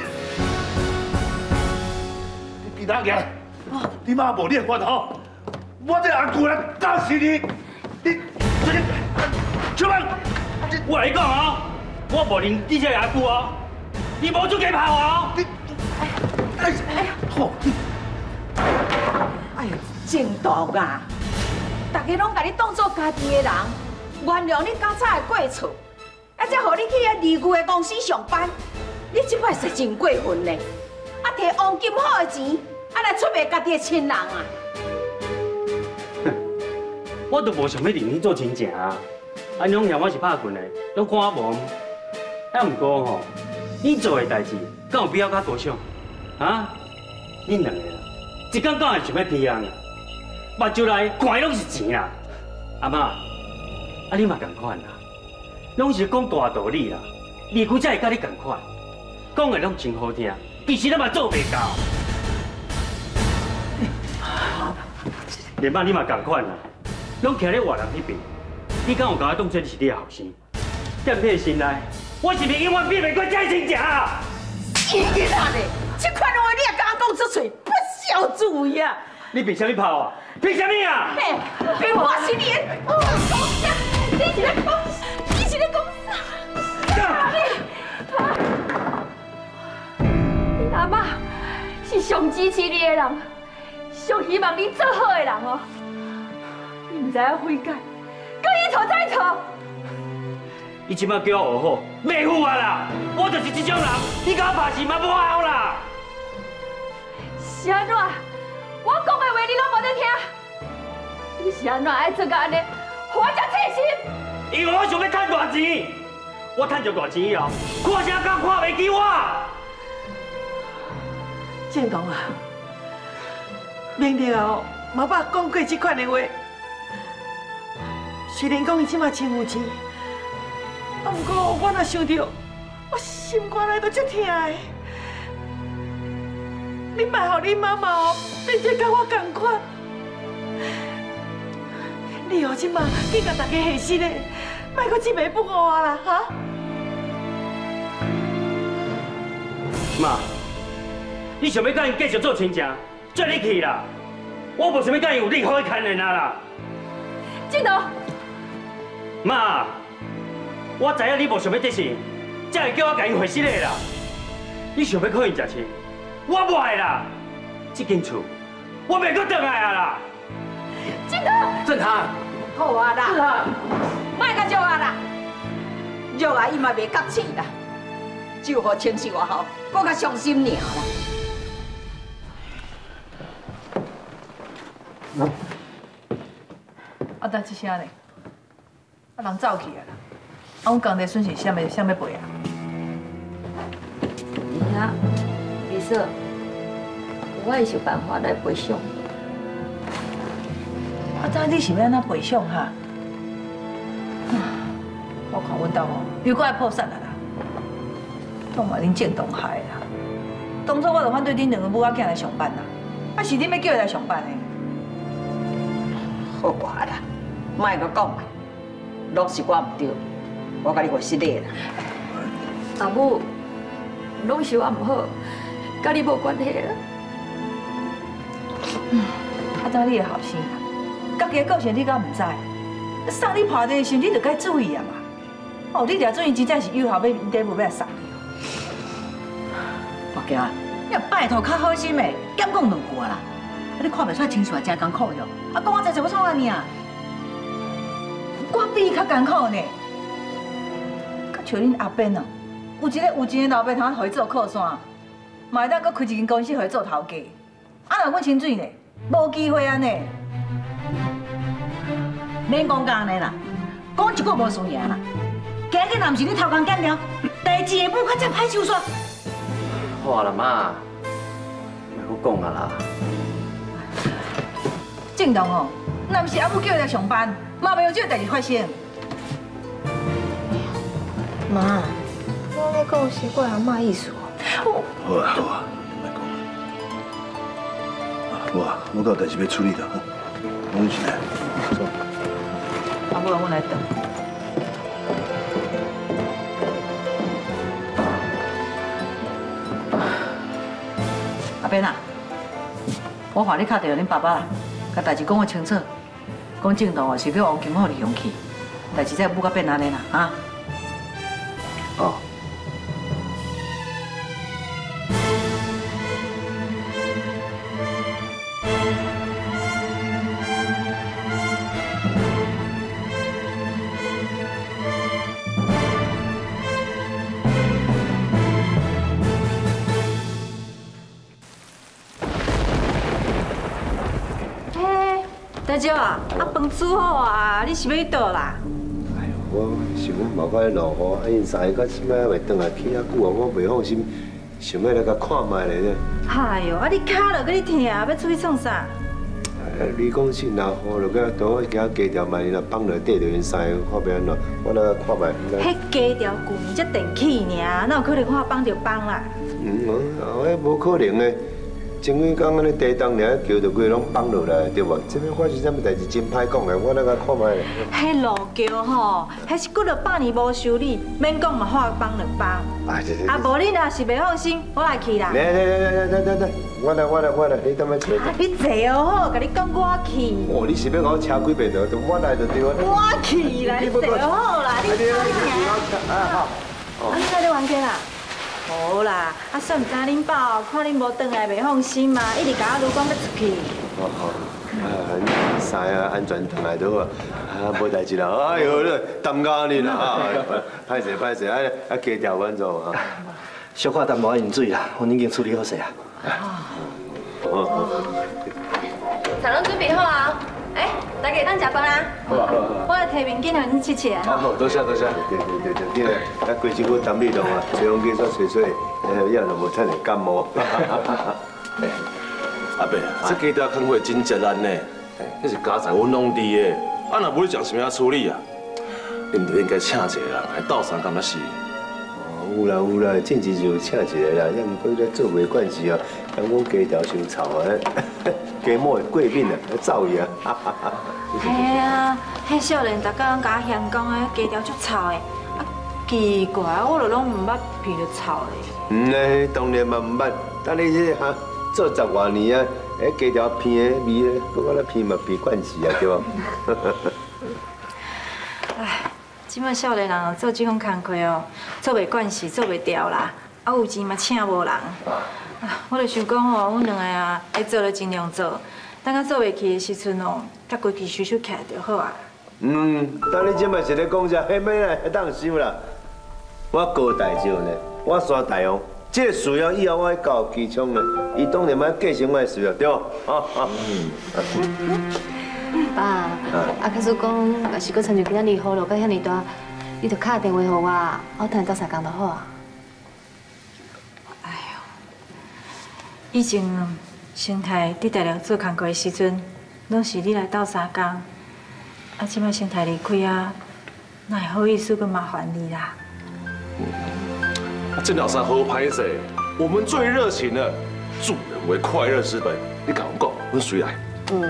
别当家，你妈无你的法头，我这阿姑来打死你！你这个出门！ 我来讲哦，我无认你这个阿姑哦，你无资格拍我哦！你哎哎呀！好！哎呀，正道啊！大家拢把你当做家己的人。 原谅你较早的过错，啊，才互你去遐离旧的公司上班。你即摆是真过分呢！啊，摕王金虎的钱，啊来出卖家己的亲人啊！ 哼，我都无想要认你做亲情啊！啊，你拢嫌我是拍拳的，拢看我无。啊，毋过吼，你做的代志，敢有必要较高尚？啊，恁两个，一天到晚想要骗人啊，目睭内看的拢是钱啦，阿妈。 啊，你嘛同款啦，拢是讲大道理啦，离开才会甲你同款，讲的拢真好听，其实咱嘛做袂到。连妈你嘛同款啦，拢徛咧外人迄边，你敢有甲我当作是你的后生？在你的心内，我是永远变袂过这亲情啊！ 你囡仔咧，这款话你也敢讲出嘴，不孝子呀！ 你凭啥物跑啊？凭啥物啊？ 嘿，凭我是你的公司，你是咧公司，你是咧公司。 你阿妈是上支持你的人，上希望你做好的人哦。你唔知影悔改，搁一错再错。 你即摆叫我学好，袂赴啊啦！我就是这种人，你甲我拍戏嘛无效啦。 是安怎？我讲的话你拢无在听，你是安怎爱做到安尼，我才刺心。 因为我想要赚大钱，我赚着大钱以后，看啥敢看袂起我？ 建东啊，明了冇捌讲过这款的话。虽然讲伊即马真有钱，啊，不过我若想到，我心肝内都足疼的。你莫互你妈妈哦，变做甲我同款。你哦，即马去甲大家下死咧，莫搁执迷不悟啊啦，哈！ 妈，你想要甲因继续做亲情，做你去啦！我无想要甲因有任何的牵连啊啦！ 静东， 妈，我知影你无想要得胜，才会叫我甲因回室内啦。你想要靠因食钱，我不爱啦。这间厝，我袂阁转来啊啦。 正堂， 正堂， 好啊啦， 正堂， 莫甲肉啊啦，肉啊伊嘛袂觉气啦，只有好情绪外好，搁较伤心尔啦。 啊，等一声咧，啊，人走去啊啦，啊，阮工地损失啥物啥物赔啊？ 呀，李嫂，我会想办法来赔偿。 啊，怎你是要安怎赔偿哈？我看阮兜哦，又搁爱破产啦啦，都嘛恁郑东害啦。当初我就反对恁两个母仔囝来上班啦，啊是恁要叫伊来上班的。 好啊啦，莫阁讲啦，拢是我唔对，我甲你话实个啦。 阿母，拢是我唔好，甲你无关系啦。 啊，怎你的后生啊？家己的个性你敢唔知？送你破地的时候，你就该注意啊嘛。哦，你掠准伊真正是有效，要礼物要来送你。 大家，你拜托较好心的，减讲两句啦。啊，你看袂出来情绪也真艰苦哟。啊，讲我在做要创安尼啊？我比伊较艰苦呢。较像恁阿边哦，有一个有钱的老爸通互伊做靠山，嘛会当搁开一间公司互伊做头家。啊，若阮清水呢，无机会安尼。免讲讲安尼啦，讲一句无输赢啦。今日若毋是你头壳干掉，代志下晡较才歹收煞。 好啦妈，莫搁讲啊啦。 正当哦，若毋是阿母叫伊来上班，嘛袂有这个代志发生。 妈，我咧讲是我阿妈意思哦。好啊好啊，莫讲啊。我啊，我有代志要处理的，拢是来。走。 阿母，我来等。阿边啊，我话你敲电话恁爸爸啦。甲代志讲个清楚，讲正道哦是叫王金浩利用去，代志再不甲变安尼啦，啊？ 哦。 大姐啊，啊饭煮好啊，你是要去倒啦？ 哎呦，我想冒个落雨，啊因三个到即摆还袂转来去遐久啊，我袂放心，想要来甲看卖咧呢。 哎呦，啊你脚落甲你疼，要出去创啥？ 哎，你讲是若雨落个倒，我惊加条万一若放落缀着因三个，看要安怎？我来看卖。 迄加条旧年才电起尔，哪有可能看放着放啦？ 嗯，哦，迄无可能的。前几工安尼地动尔，桥就规拢放落来，对无？这边发生啥物代志真歹讲的，我来甲看卖咧。 迄路桥吼，迄是几落百年无修理，免讲嘛化放两放。啊，啊无你若是袂放心，我来去啦。 来来来来来来来，我来我来我来，你等下坐。 你坐好，甲你讲我去。 哦，你是要甲我车几遍的？我来就对了。 我去啦，你坐好啦，你坐啊好。 啊，你在咧玩计啦？好啦，啊，算唔知恁爸看恁无转来袂放心嘛，一直甲我如讲要出去。 好好，啊，三个安全转来就好，啊，无代志啦。哎呦，你耽搁你啦啊！歹势歹势，啊啊，加条阮做啊。 小可淡薄饮水啦，我已经处理好势啊。 哦。 菜拢准备好啊！哎，大家当食饭啊！ 好啊好啊。 我来提面巾让恁切切。 好，多谢多谢。对对对对，你来，啊，过一副淡米浓啊，吹风机煞吹吹，哎，以后就无趁着感冒。 阿伯，这家条坑会真值咱呢，那是家财阮拢伫的，啊，若无你讲什么处理啊？你唔就应该请一个人来斗相共那是。 有啦有啦，正时就请一个啦，也毋过咧做袂惯势啊，讲讲家条伤臭啊，家母的过敏啊，走伊啊。 系啊，迄少年逐工甲我嫌讲诶，家条足臭的，啊奇怪，我就拢毋捌鼻就臭咧。 嗯嘞，当然嘛毋捌，但你这哈做十外年啊，迄家条鼻的味咧，搁我咧鼻嘛鼻惯势啊，对无？ 唉。 即摆少年人哦，做这种工课哦，做袂惯势，做袂调啦。啊，有钱嘛请无人。啊，我就想讲吼，阮两个啊，爱做就尽量做。等到做袂起的时阵哦，甲规矩收收起来就好啊。 嗯，当你即摆是咧讲啥？迄咩啦，当想啦。我高大少呢，我山大王，这个需要以后我去教机枪呢，伊当然要继承我的需要，对无？啊啊。 爸，啊，假使讲若是搁亲像今仔日雨落到遐尼大，你着敲电话给我，我等下斗相共就好啊。 以前生态伫大陆做工课的时阵，拢是你来斗相共。啊，即摆生态离开啊，哪会好意思搁麻烦你啦？ 啊，这老三好拍势，我们最热情的，助人为快乐之本。你甲我讲，阮谁来？ 嗯。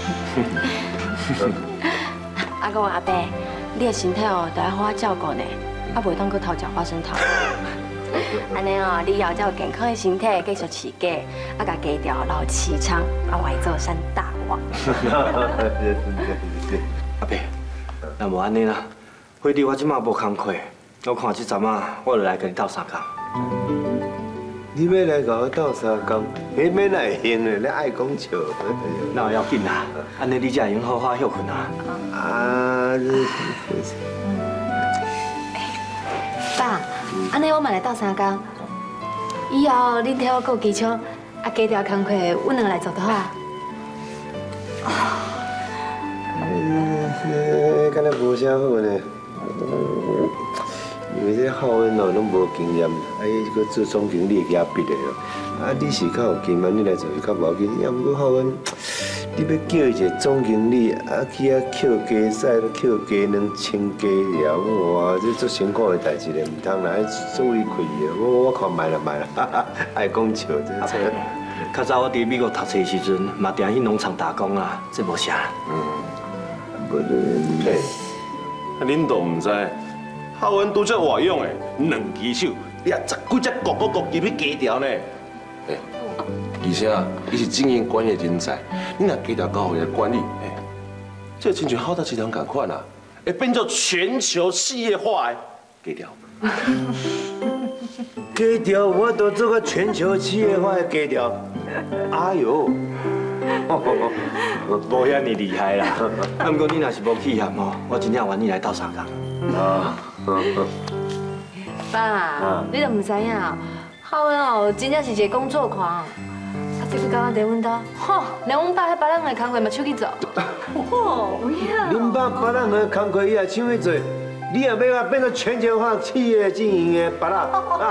阿公阿伯，你的身体哦，得要好好照顾呢，啊，袂当搁偷食花生糖。安尼哦，你以后才有健康的身体，继续饲鸡，啊，甲鸡条留饲仓，啊，为做山大王。 阿伯，那无安尼啦，惠弟我即马无工课，我看即阵啊，我就来跟你斗相共。 你要来甲我斗相共，迄免来行的，你爱讲笑。 那有要紧啦，安尼你才会用好好休困啊。 啊， 爸。安尼我嘛来斗相共，以后恁替我顾机枪，啊加条工课，阮两个来做就好啊。 呃，敢若无啥好呢，因为这浩恩哦，拢无经验，啊，伊个做总经理也毕的咯。啊，你是较有经验，你来做就较无要紧。要毋过浩恩，你要叫一个总经理，啊去啊捡鸡屎，捡鸡卵，清鸡条，哇，这做辛苦的代志咧，唔通来做理亏的。我我看卖啦卖啦，哈哈，爱讲笑这这。 较早我伫美国读册时阵，嘛定去农场打工啊，这无啥。 嗯，不对， 嘿，啊，恁都唔知，浩恩拄则活用的，两只手，呀，十几只咕咕咕入去鸡条呢。哎，而且啊，伊是经营管理人才，你若鸡条搞好伊来管理，哎，这亲像浩大集团共款啊，会变做全球企业化的鸡条。 鸡条我都做个全球企业化的鸡条，哎呦， 无遐尼厉害啦。啊，不过你若是无气合哦，我真正愿意来斗相共。啊， 爸，你都唔知影，浩恩哦，真正是一个工作狂。啊，这个刚刚在阮兜，吼，连阮爸迄别人的工课嘛手去做。 哦，有影。 恁爸别人的工课伊也手去做。你也要啊变成全球化企业经营的别人，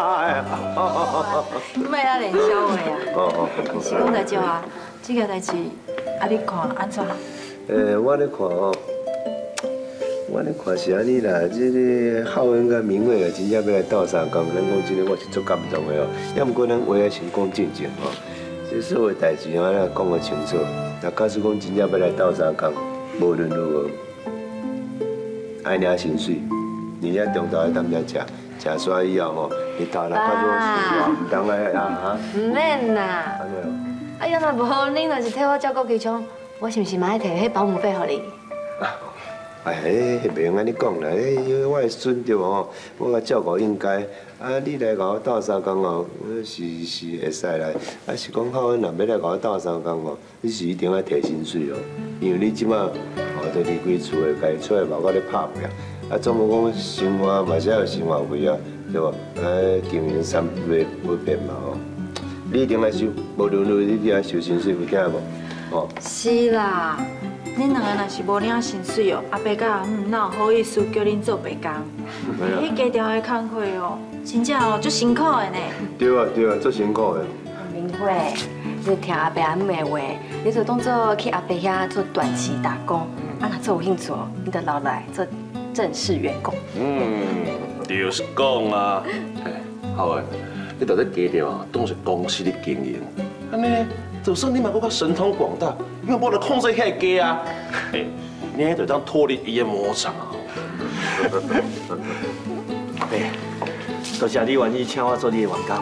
你莫遐连笑话啊！是讲在招啊，这个代志啊，你看安怎？ 呃，我咧看哦，我咧看是安尼啦，这个浩恩甲明慧啊，真正要来斗相共，咱讲真诶，我是足感动的哦。要毋过咱话啊先讲正经哦，这所有代志啊，咱讲个清楚。若假使讲真正要来斗相共，无论如何。爱领薪水，而且中昼要当遮食，食煞以后吼，日头若较热死啊，唔当来啊哈。 唔免啦。哎呀，若无恁若是替我照顾机枪，我是毋是嘛爱摕迄保姆费互你？ 哎，迄袂用安尼讲啦，迄我的孙对吼，我甲照顾应该。啊，你来甲我斗相共哦，是是会使来。啊，是讲浩恩若要来甲我斗相共哦，你是一定要提薪水哦，因为你即马。我都离开厝的，家己出来嘛，我咧拍拼，啊，总无讲生活嘛是要有生活费啊，对无？啊，经营三袂袂变嘛吼，你一定要收，无论如何你一定要收薪水，有听无？哦。 是啦，恁两个若是无领薪水哦，阿伯甲阿姆哪有好意思叫恁做白工？迄家条的工课哦，真正哦足辛苦的呢。 对啊对啊，足辛苦的。 明慧，你听阿伯阿姆的话，你就当做去阿伯遐做短期打工。啊，若做有兴趣哦，你得留来做正式员工。 嗯，就是讲啊，哎，浩恩，你到底低调啊，当是公司的经营，安尼，就算你嘛搁较神通广大，你嘛无得控制遐鸡啊，哎，你就当脱离伊的魔掌啊。 哎，多谢你愿意请我做你的员工。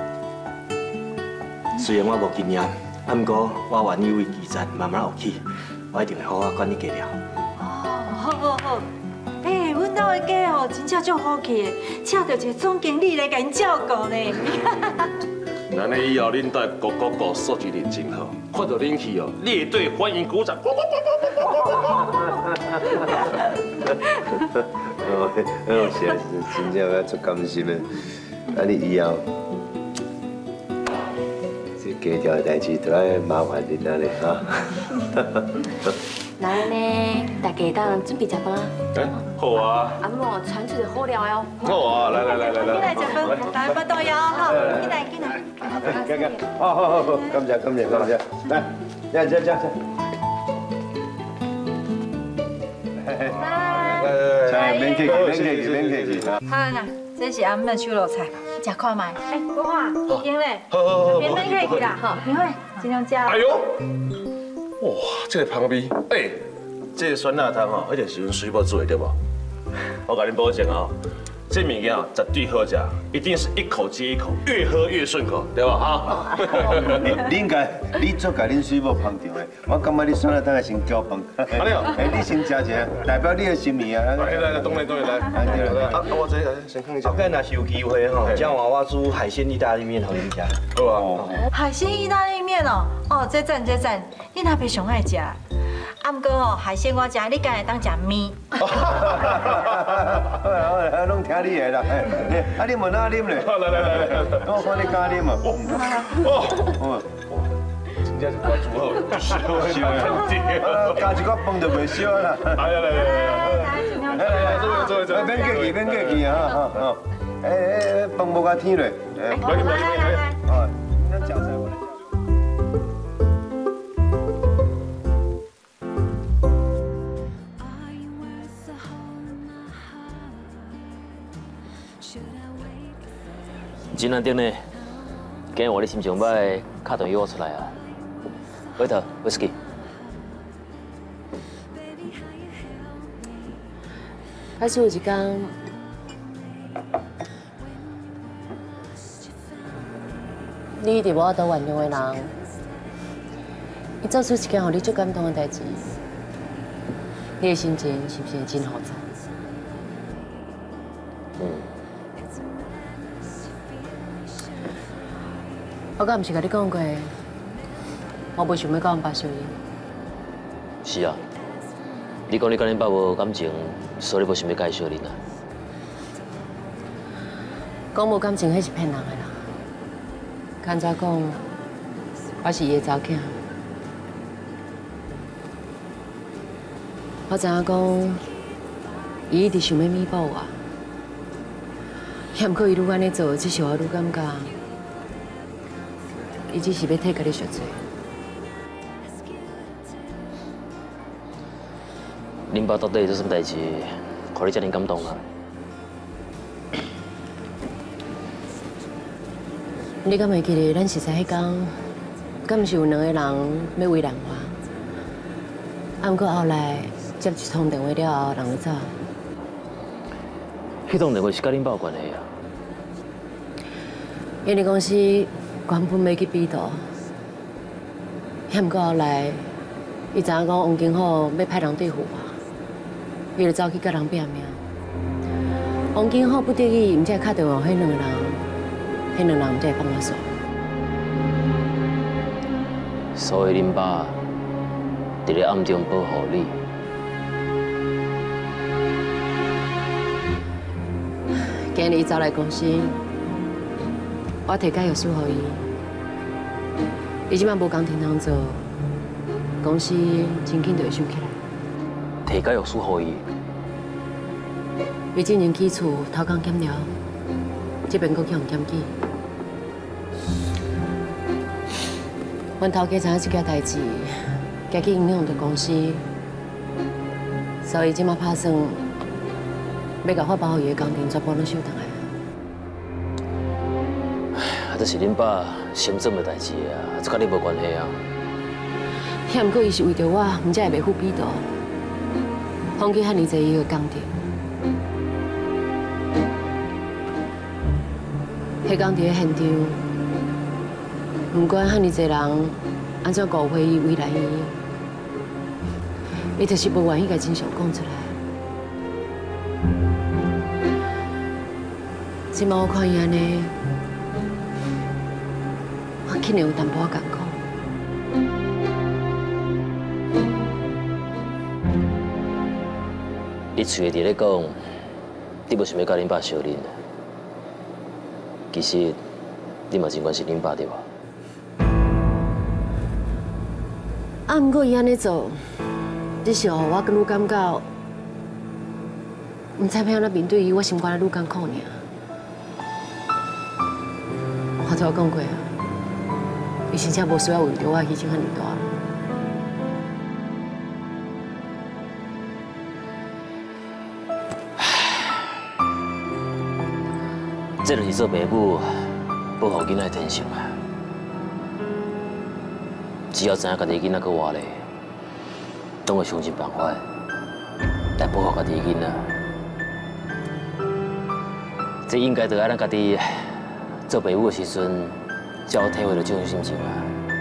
虽然我无经验，啊，不过我愿意为基层慢慢学起。我一定会好好管你家了。 哦，好好好，哎，阮兜老的家哦，真正足好气的，请到一个总经理来甲因照顾呢。 咱呢以后恁带哥哥哥素质认真好，看到恁去哦，列队欢迎鼓掌。 哦，哦，是啊，是真正要足甘心的。啊，你以后这家条的代志都要麻烦恁啊咧哈。 来呢，大家当准备食饭。 哎，好啊。 阿母传出的好料哦。 好啊，来来来来来。 进来食饭，来饭都要哈，进来进来。 看看，好好好好，感谢感谢感谢，来，来来来来。来，免客气，免客气，免客气。 好啦，这是阿姆的手路菜，食看卖。哎，不话，已经嘞， 好好好， 免免客气啦，好，明慧尽量食。 哎呦，哇，这个香味，哎，这个酸辣汤哦，一定是用水某做的对不？我甲恁保证哦。这物件哦，绝对好食，一定是一口接一口，越喝越顺口，对吧？哈。 你应该，你做甲恁水某捧场的，我感觉你酸辣汤先交饭。阿亮，哎，你先食一下，代表你的心意啊。 来来来，当然当然来。啊，我这先看一下。 那若是有机会吼，这样话我煮海鲜意大利面给恁食。 好啊。 海鲜意大利面哦，哦，这赞这赞，你若袂上爱食。啊，毋过吼，海鲜我食，你敢会当食面？ 好啦好啦，拢听你的啦。啊，你问哪啉咧？ 来来来来， 我看你敢啉啊。 哦，哇，真正是我煮好，就是我兄弟。 加一块饭就袂少啦。 来来来来来，来来来，坐坐坐， 免客气免客气啊，哈哈。哎哎，饭无甲添咧。 来来来来， 哦，咱食菜我来。 真难顶呢，今日我你心情歹，敲电约我出来啊。回头 whisky。 还是有一天，你伫无法度原谅的人，伊做出一件让你最感动的代志，你的心情是不是会真复杂？ 嗯。 我敢毋是甲你讲过，我袂想要甲阮爸相依。 是啊，你讲你跟恁爸无感情，所以你无想要介绍恁啊。 讲无感情，迄是骗人的啦。干早讲，我是伊的查囝。我知影讲，伊一直想要弥补我，也毋过伊愈安尼做，只是我愈感觉。伊只是要替家己赎罪。 恁爸到底做什么代志，让你这么感动啊？ 你敢会记得咱实在迄天，敢毋是有两个人要为难我？啊，毋过后来接一通电话了后，人就走。 迄通电话是甲恁爸有关系啊？ 因为公司原本要去比图，也毋过后来，伊知影讲王金虎要派人对付我，伊就走去甲人拼命。王金虎不得已，毋才敲电话迄两个人，迄两个人才会帮我说。 所以恁爸伫咧暗中保护你。 今日伊走来公司。我提解药水给伊，伊即摆无工停通做，公司真紧就会收起来。 提解药水给伊， 伊今年起厝偷工减料，这边阁去用检举。阮头家知影这件代志，家己影响到公司，所以即摆打算要甲发包予伊的工程全部拢收回来。 这是恁爸心做的代志啊，这甲你无关系啊。 也毋过伊是为着我，毋才会袂赴比图，放弃遐尼济伊个工程。迄工伫咧现场，毋管遐尼济人安怎误会伊、为难伊，伊就是无愿意甲真相讲出来。 即摆我看伊安尼，我肯定有淡薄仔艰苦。 你嘴伫咧讲，你无想要甲恁爸相认，其实你嘛真关心恁爸对吧？ 啊，毋过伊安尼做，只是互我愈感觉，毋知要安怎面对伊，我心肝愈艰苦尔。我拄有讲过啊，伊真正无需要为着我牺牲遐尔大。 这就是做父母保护囡仔的天性啊！只要知影家己囡仔搁活咧，拢会想尽办法来保护家己囡仔。这应该就爱咱家己做父母的时阵，才有体会到这种心情啊！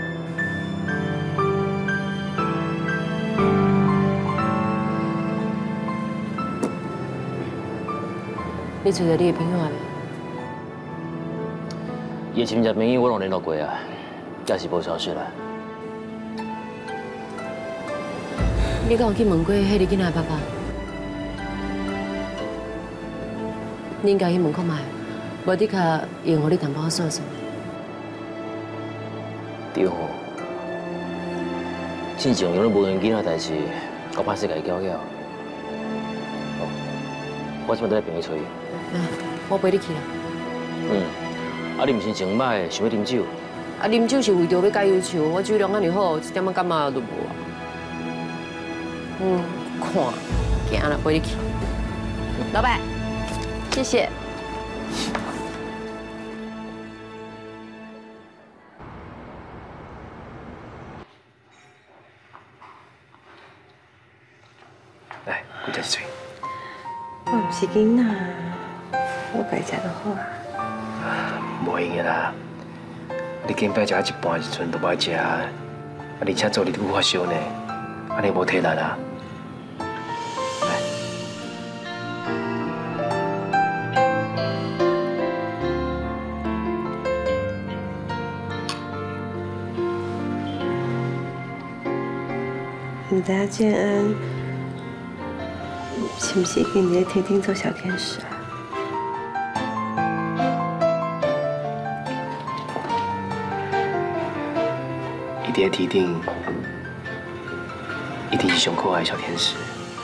你找到你的朋友啊？ 伊的亲戚朋友我拢联络过啊，也是无消息啦。 你敢有去问过迄个囡仔的爸爸？你应该去问看卖，无的确用互你淡薄数数。 对哦，之前用了无缘囡仔代志，我歹势甲伊搅搅。哦，我即摆在陪伊找伊。 嗯，我陪你去啦。 嗯。啊，你毋是前摆想要啉酒？ 啊，啉酒是为着要解忧愁，我酒量安尼好，一点仔感觉都无啊。嗯，看，行啦，陪你去。老板，谢谢。 来，我食一嘴。 我唔是囡仔，我家食就好啊。 无用个啦，你今摆食一半时阵都无爱食，啊，而且做你愈发烧呢，安尼无体力啊。来， 唔知影建安是毋是已经在天顶做小天使啊？ 伫咧天顶，一定是上可爱的小天使。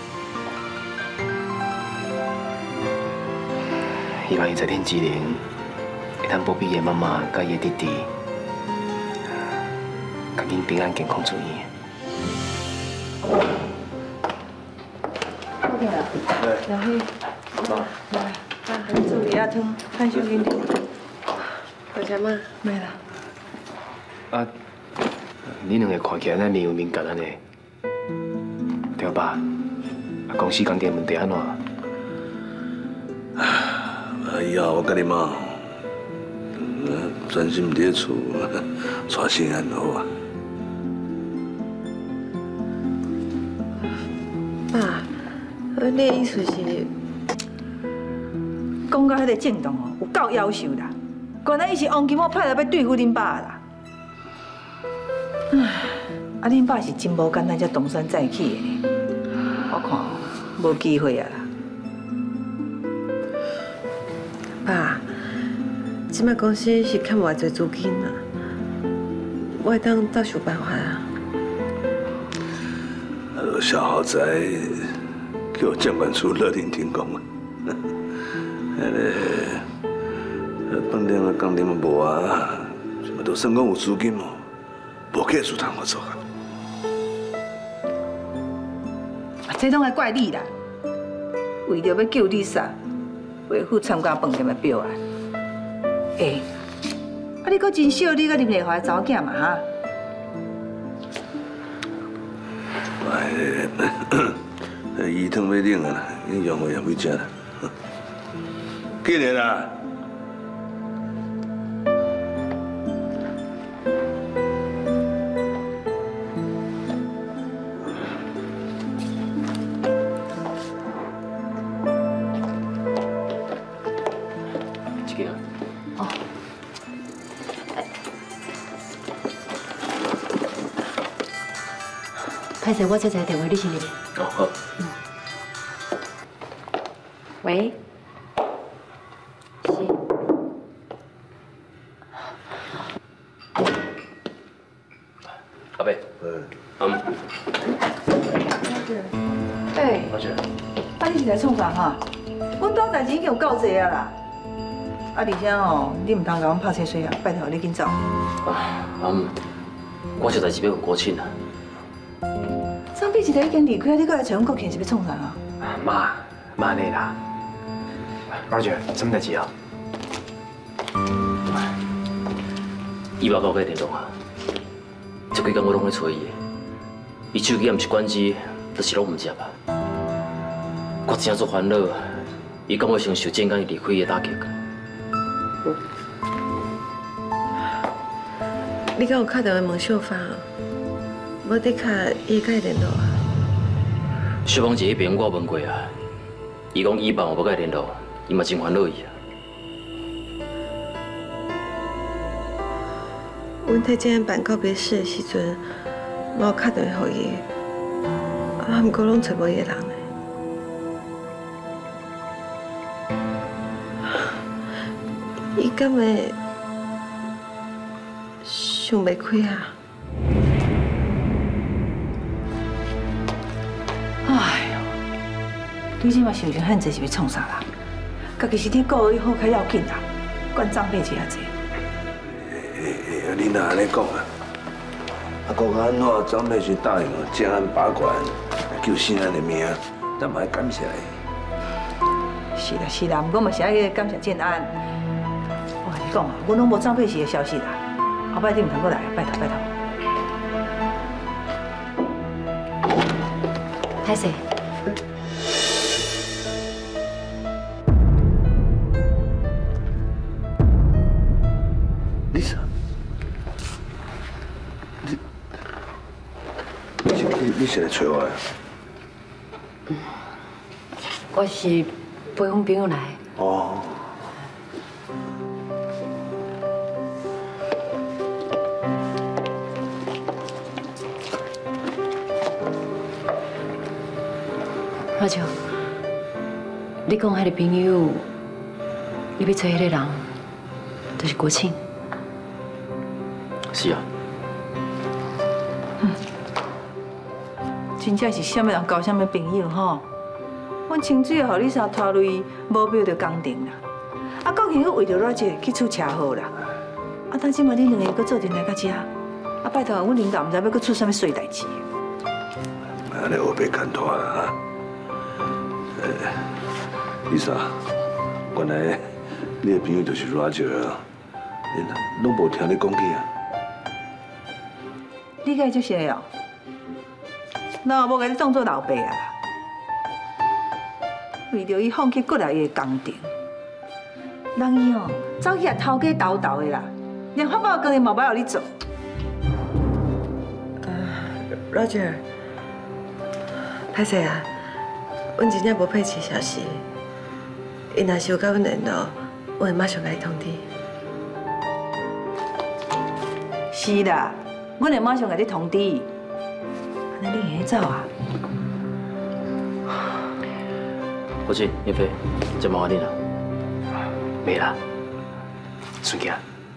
希望伊在天之灵，会当保庇伊妈妈甲伊弟弟，甲因平安健康出院。 OK 啦，小黑，来，来，做鱼仔汤，看小紧点。 好吃吗？ 没啦。 啊。你两个看起来那面有敏感安尼，对吧？啊，公司工电问题安怎？ 啊，以后我甲你妈，专心伫咧厝，带心安好啊。 爸，你的意思是，讲到迄个郑东哦，有够夭寿啦。原来伊是王金宝派来要对付恁爸啦。唉，啊，恁爸是真无简单，才东山再起的呢。我看无机会啊啦。 爸，即摆公司是欠偌济资金啊，我会当再想办法啊。 呃，小豪宅叫监管处勒令停工啊。迄个饭店啊、工店啊无啊，什么都算讲有资金哦。无客数通我做啊！ 啊，这拢爱怪你啦！为着要救丽莎，维护参加饭店的标案。哎，啊，你搁真小，你搁啉袂坏查某囝嘛哈？ 哎，鱼汤要冷啊，你用会也会食啦。紧点啦！ 歹势，我接一个电话，你先入。 哦，好。 嗯。喂。是。 阿伯。嗯。嗯。 哎。 老姐。 啊，你是来创啥哈？阮家代志已经有够济啊啦。啊，而且哦，你唔通甲阮拍车水啊！拜托你紧走。 啊，嗯，我有代志要问国庆啊。 张碧一个已经离开，你搁来找阮国庆是要创啥啊？ 妈，妈你啦。Roger， 什么代志啊？ 伊爸跟我联络啊，这几工我拢在找伊的，伊手机也毋是关机，就是拢毋接啊。我真足烦恼，伊讲我承受健刚伊离开的打击。 你敢有打电话问秀芳？无得卡，伊甲伊联络啊？ 秀芳姐迄边我问过啊，伊讲伊爸我无甲伊联络，伊嘛真烦恼伊啊。 阮替这办告别式的时阵，我有打电话予伊，啊，毋过拢找无伊个人呢。伊敢会想袂开啊？ 哎呦，你即马想想很济是要创啥啦？家己身体顾好好较要紧啦，管长辈这遐济。 诶诶，你哪安尼讲啊？啊，讲安怎？长辈是答应了，将咱把关，救新安的命，咱嘛要感谢伊。 是啦是啦，不过嘛是爱感谢建安。我跟你讲啊，我拢无长辈时的消息啦，后摆你唔通过来，拜托拜托。 歹势。 Lisa， 你你是你你是来找我呀？ 我是陪阮朋友来。 哦。 阿秋，你讲迄个朋友，你要找迄个人，就是国庆。 是啊。 嗯，真正是什么人交什么朋友吼。阮清水互你三拖累，无必要就工定啦。啊，国庆佫为着我这去出车祸啦。啊，但即马你两个佫做阵来到遮，啊，拜托，阮领导毋知要佫出什么衰代志。 安尼我别牵拖啦哈。 Lisa， 原来你的朋友就是 Roger 啊，你拢无听你讲起啊？ 你甲伊足熟的哦，那无甲你当做老爸啊？为着伊放弃过来伊的工程，人伊哦走去也偷鸡倒斗的啦，连发包工程嘛无互你做。 呃 ，Roger， 歹势啊，阮真正无配齐消息。 伊若是有甲阮联络，我会马上来通知。 是啦，阮会马上甲你通知。安尼你会走啊？ 国庆、叶飞，真麻烦你了。 没啦，顺行。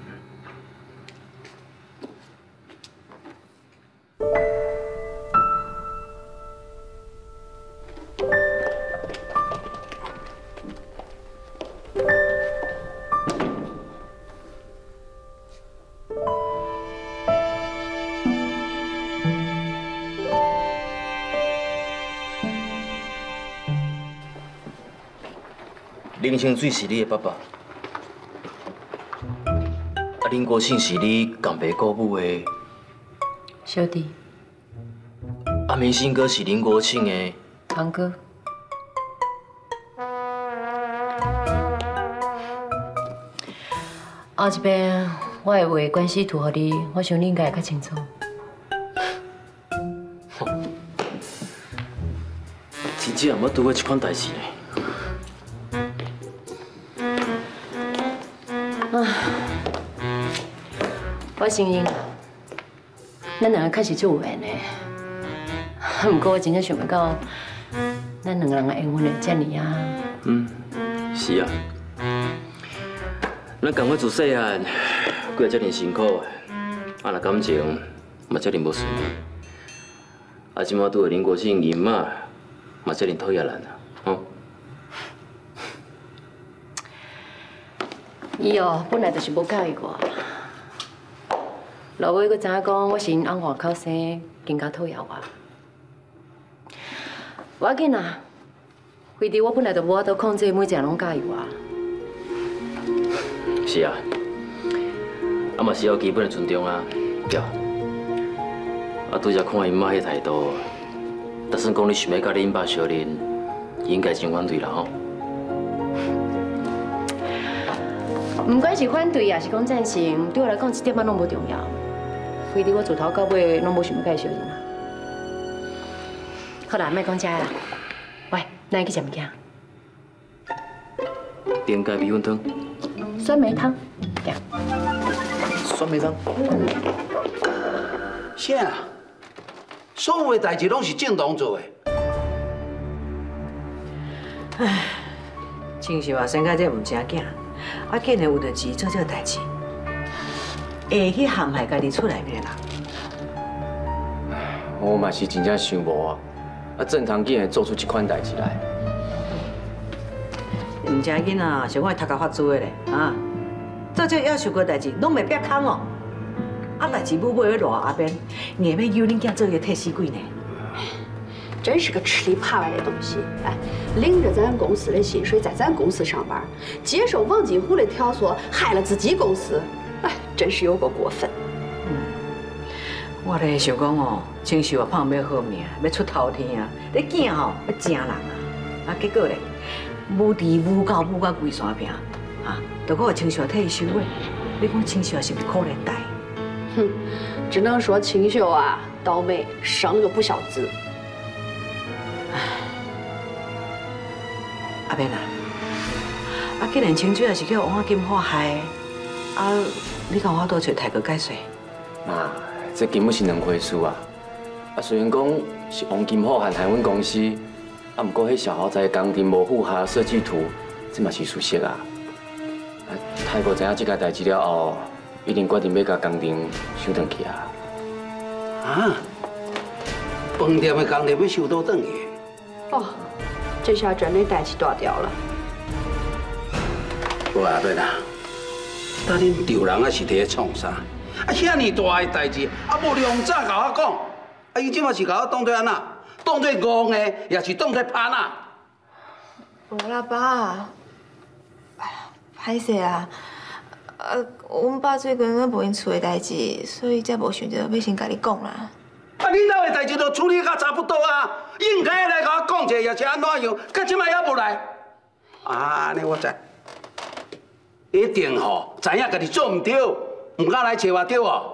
林清水是你的爸爸，啊，林国庆是你共爸顾母的小弟， 啊，明星哥是林国庆的堂哥。后一遍我会画关系图给你，我想你应该会较清楚。 真正毋捌拄过这款代志呢。 我承认，咱两个确实足有缘的。 不过我真正想要到，咱两个人的缘分会这么啊。 嗯，是啊。咱共我自细汉过遮尔辛苦，啊，那感情嘛遮尔无顺利，啊，即马拄着林国庆姨妈，嘛遮尔讨厌咱啊，吼。 伊哦，本来就是无介意我，落尾佫知影讲我是因翁外口生，更加讨厌我。无要紧啊，非得我本来就无法度控制，每一个人拢介意我。 是啊，啊嘛是要基本的尊重啊，对。啊，拄则看因妈迄态度，就算讲你想要甲你因爸相认，应该真反对啦吼。 不管是反对还是讲赞成，对我来讲一点仔拢无重要。非得我自头到尾拢无想要甲伊相认啊。好啦，莫讲遮啦。喂，咱去食物件。 点解米粉汤？ 酸梅汤。对。 酸梅汤。 啥？所有的代志拢是正当做的。 唉，亲像啊，生到这唔正囝，啊，竟然有着钱做这个代志，会去陷害家己厝内面的人。 我嘛是真正想无啊，啊，正堂竟然做出这款代志来。 唔正囡仔是我头壳发资的咧，啊，做这要求过代志，拢袂别空哦。啊，代志母母要偌后边，硬要由恁囝做个替死鬼呢？ 真是个吃里扒外的东西！哎，领着咱公司的薪水在咱公司上班，接受王金虎的挑唆，害了自己公司，哎，真是有个过分。 嗯，我咧想讲哦，亲像我胖要好命，要出头天啊，你囝吼要正人啊，啊结果咧，母弟母教母到规山坪，啊，都我亲像替伊收尾，你讲亲像是不是可怜代？ 哼，只能说清秀啊，倒霉，生了个不孝子。 阿妹啊，啊，既然清水也是叫王金花害的，啊，你讲我倒找泰哥解释。 妈，这根本是两回事啊！啊，虽然讲是王金虎和海阮公司，啊，不过迄小豪宅工程无符合设计图，这嘛是事实啊。啊，泰哥知影这个代志了后，一定决定要甲工程收转去啊！ 啊，饭店的工程要收倒转去？ 哦，这下真的代志大条了。 喂，阿伯啊，当恁丈人啊是伫咧创啥？啊，遐尼大的代志，啊无量早甲我讲，啊伊即马是甲我当作安那？当作戆的，也是当作歹仔？ 无啦，爸。哎呀，歹势啊！啊，阮爸最近咧无因厝的代志，所以才无想着要先甲你讲啦。 啊，恁兜的代志都处理甲差不多啊，应该来甲我讲者，也是安怎样？到即摆还无来？啊，安尼我知，一定吼知影家己做唔对，唔敢来找我对哦。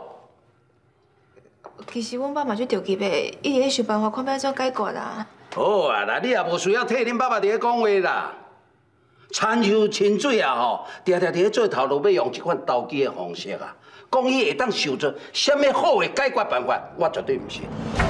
其实阮爸嘛最着急的，一直咧想办法看要怎解决啦。 好啊，那你也无需要替恁爸爸伫咧讲话啦。参像清水啊吼，常常伫咧做头路，要用这款投机的方式啊，讲伊会当想出什么好的解决办法，我绝对唔信。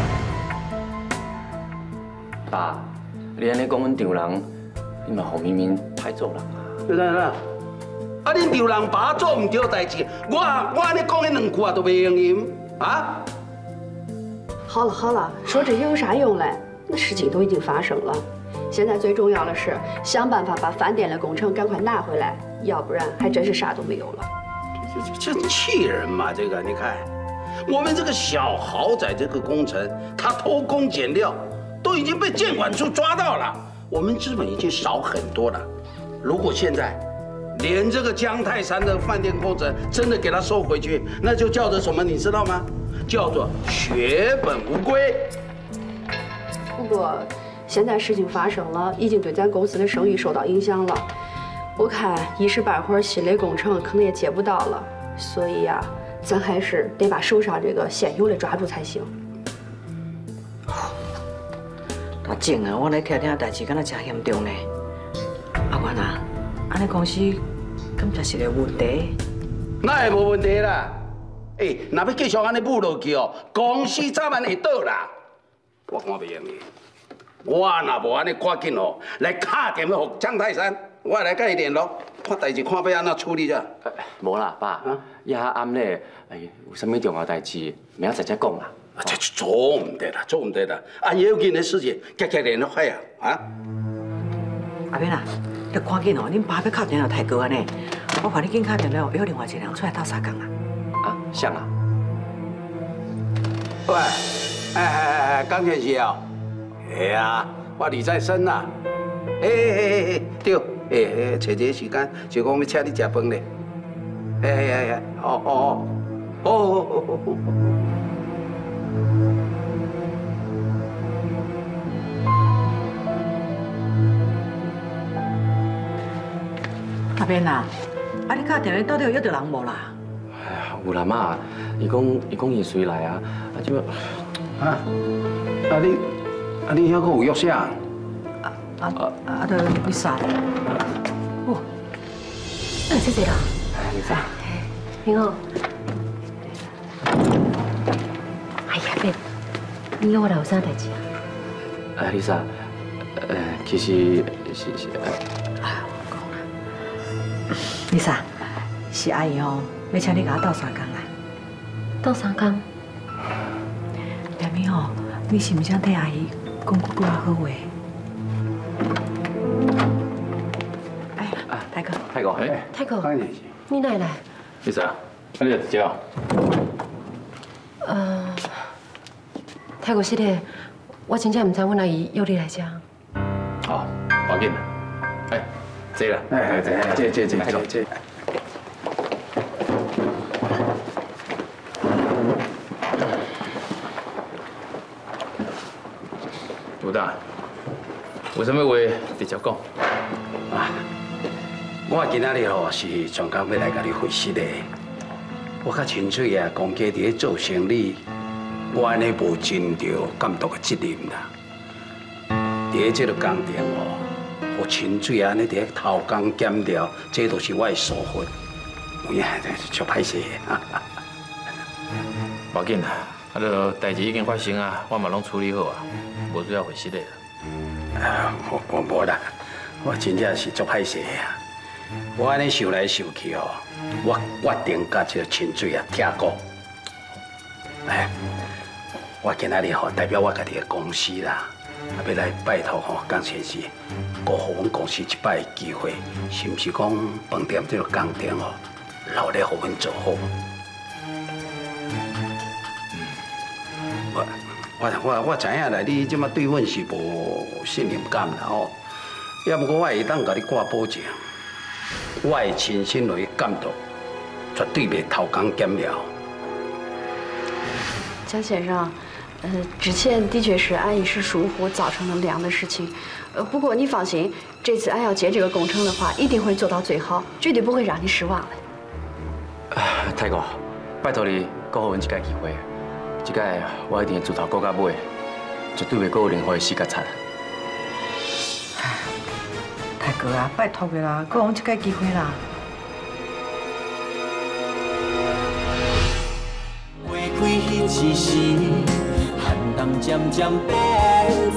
爸，你安尼讲阮丈人，你嘛互明明歹做人啊？ 对啦啦，啊恁丈人爸做唔对代志，我我安尼讲迄两句啊都袂用用啊。 好了好了，说这些有啥用嘞？那事情都已经发生了。现在最重要的是想办法把饭店的工程赶快拿回来，要不然还真是啥都没有了。 这这气人嘛！这个你看，我们这个小豪宅这个工程，他偷工减料，都已经被监管处抓到了，我们资本已经少很多了。如果现在连这个江泰山的饭店工程真的给他收回去，那就叫做什么？你知道吗？叫做血本无归。 不过。现在事情发生了，已经对咱公司的生意受到影响了。我看一时半会儿新的工程可能也接不到了，所以呀、啊，咱还是得把手上这个现有的抓住才行。 他静啊，我来听听代志，敢若真严重呢。阿元啊，安尼公司敢真是个问题？ 那会无问题啦。哎，若要继续安尼舞落去哦，公司早晚会倒啦。 我看袂用的。我若无安尼赶紧哦，来敲电话给张泰山，我来甲伊联络，看代志看要安怎处理者。 无啦，爸，夜暗咧，哎，有啥物重要代志，明仔再讲啦。 啊，这做唔得啦，做唔得啦！啊，要紧的事情，积极联络开啊！啊！ 阿扁啊，你赶紧哦，恁爸要敲电话太高安尼，我看你紧敲电话，约另外一个人出来斗相共啊。 啊，像啊。 喂，哎哎哎，江天喜啊！哎呀，我李在生呐。哎哎哎哎，对，哎哎，找一个时间就讲要请你食饭咧。哎哎哎，哦哦哦，哦哦哦哦。 阿扁啊，啊你敲电话到底有约到人无啦？ 哎呀，有啦妈，伊讲伊讲伊随来啊，啊就啊啊你啊你遐个有约啥？ 啊啊啊！对，你啥？哦， 哎，谢谢啦。 你啥？ 明浩。哎呀，别，你约我来有啥代志啊？ 哎，丽莎，呃，其实是是。 丽莎，是阿姨哦，要请你甲我斗三工啦。 斗三工？ 妹妹哦，你是毋是想替阿姨讲几句好话？哎，泰哥， 泰哥，哎， 泰哥，你哪会来？ 丽莎，啊你来接我。 呃，泰哥，是的，我真正唔知阮阿姨约你来遮。 好，要紧啦。哎。坐啦， 哎哎哎，坐坐坐坐坐。 吴大，有啥物话直接讲。 啊，我今仔日吼是专工要来甲你会师的。我甲清水啊，公家伫咧做生意，我安尼无尽到监督的责任啦。伫咧这个工程哦。我清水安尼伫咧偷工减料，这都是我的疏忽，有影就歹势。 无紧啦，啊，就代志已经发生啊，我嘛拢处理好啊，无需要回失的啦。 啊，我我无啦，我真正是足歹势啊！我安尼想来想去哦，我决定甲这个清水啊拆股。哎，我今仔日吼代表我家己的公司啦。啊，要来拜托吼江先生，给予阮公司一摆的机会，是毋是讲饭店这个工程哦，留咧予阮做好？我我我我知影啦，你即马对阮是无信任感啦吼，要不过我会当甲你挂保证，我会亲身来监督，绝对袂偷工减料。 江先生。呃，之前的确是俺一时疏忽造成了那样的事情，呃，不过你放心，这次俺要接这个工程的话，一定会做到最好，绝对不会让你失望的。 泰哥，拜托你给我阮一届机会，这届我一定会自头顾到尾，绝对袂搁有任何的死角擦。 泰哥啊，拜托你啦，给我一届机会啦。 花开彼时时。寒冬渐渐变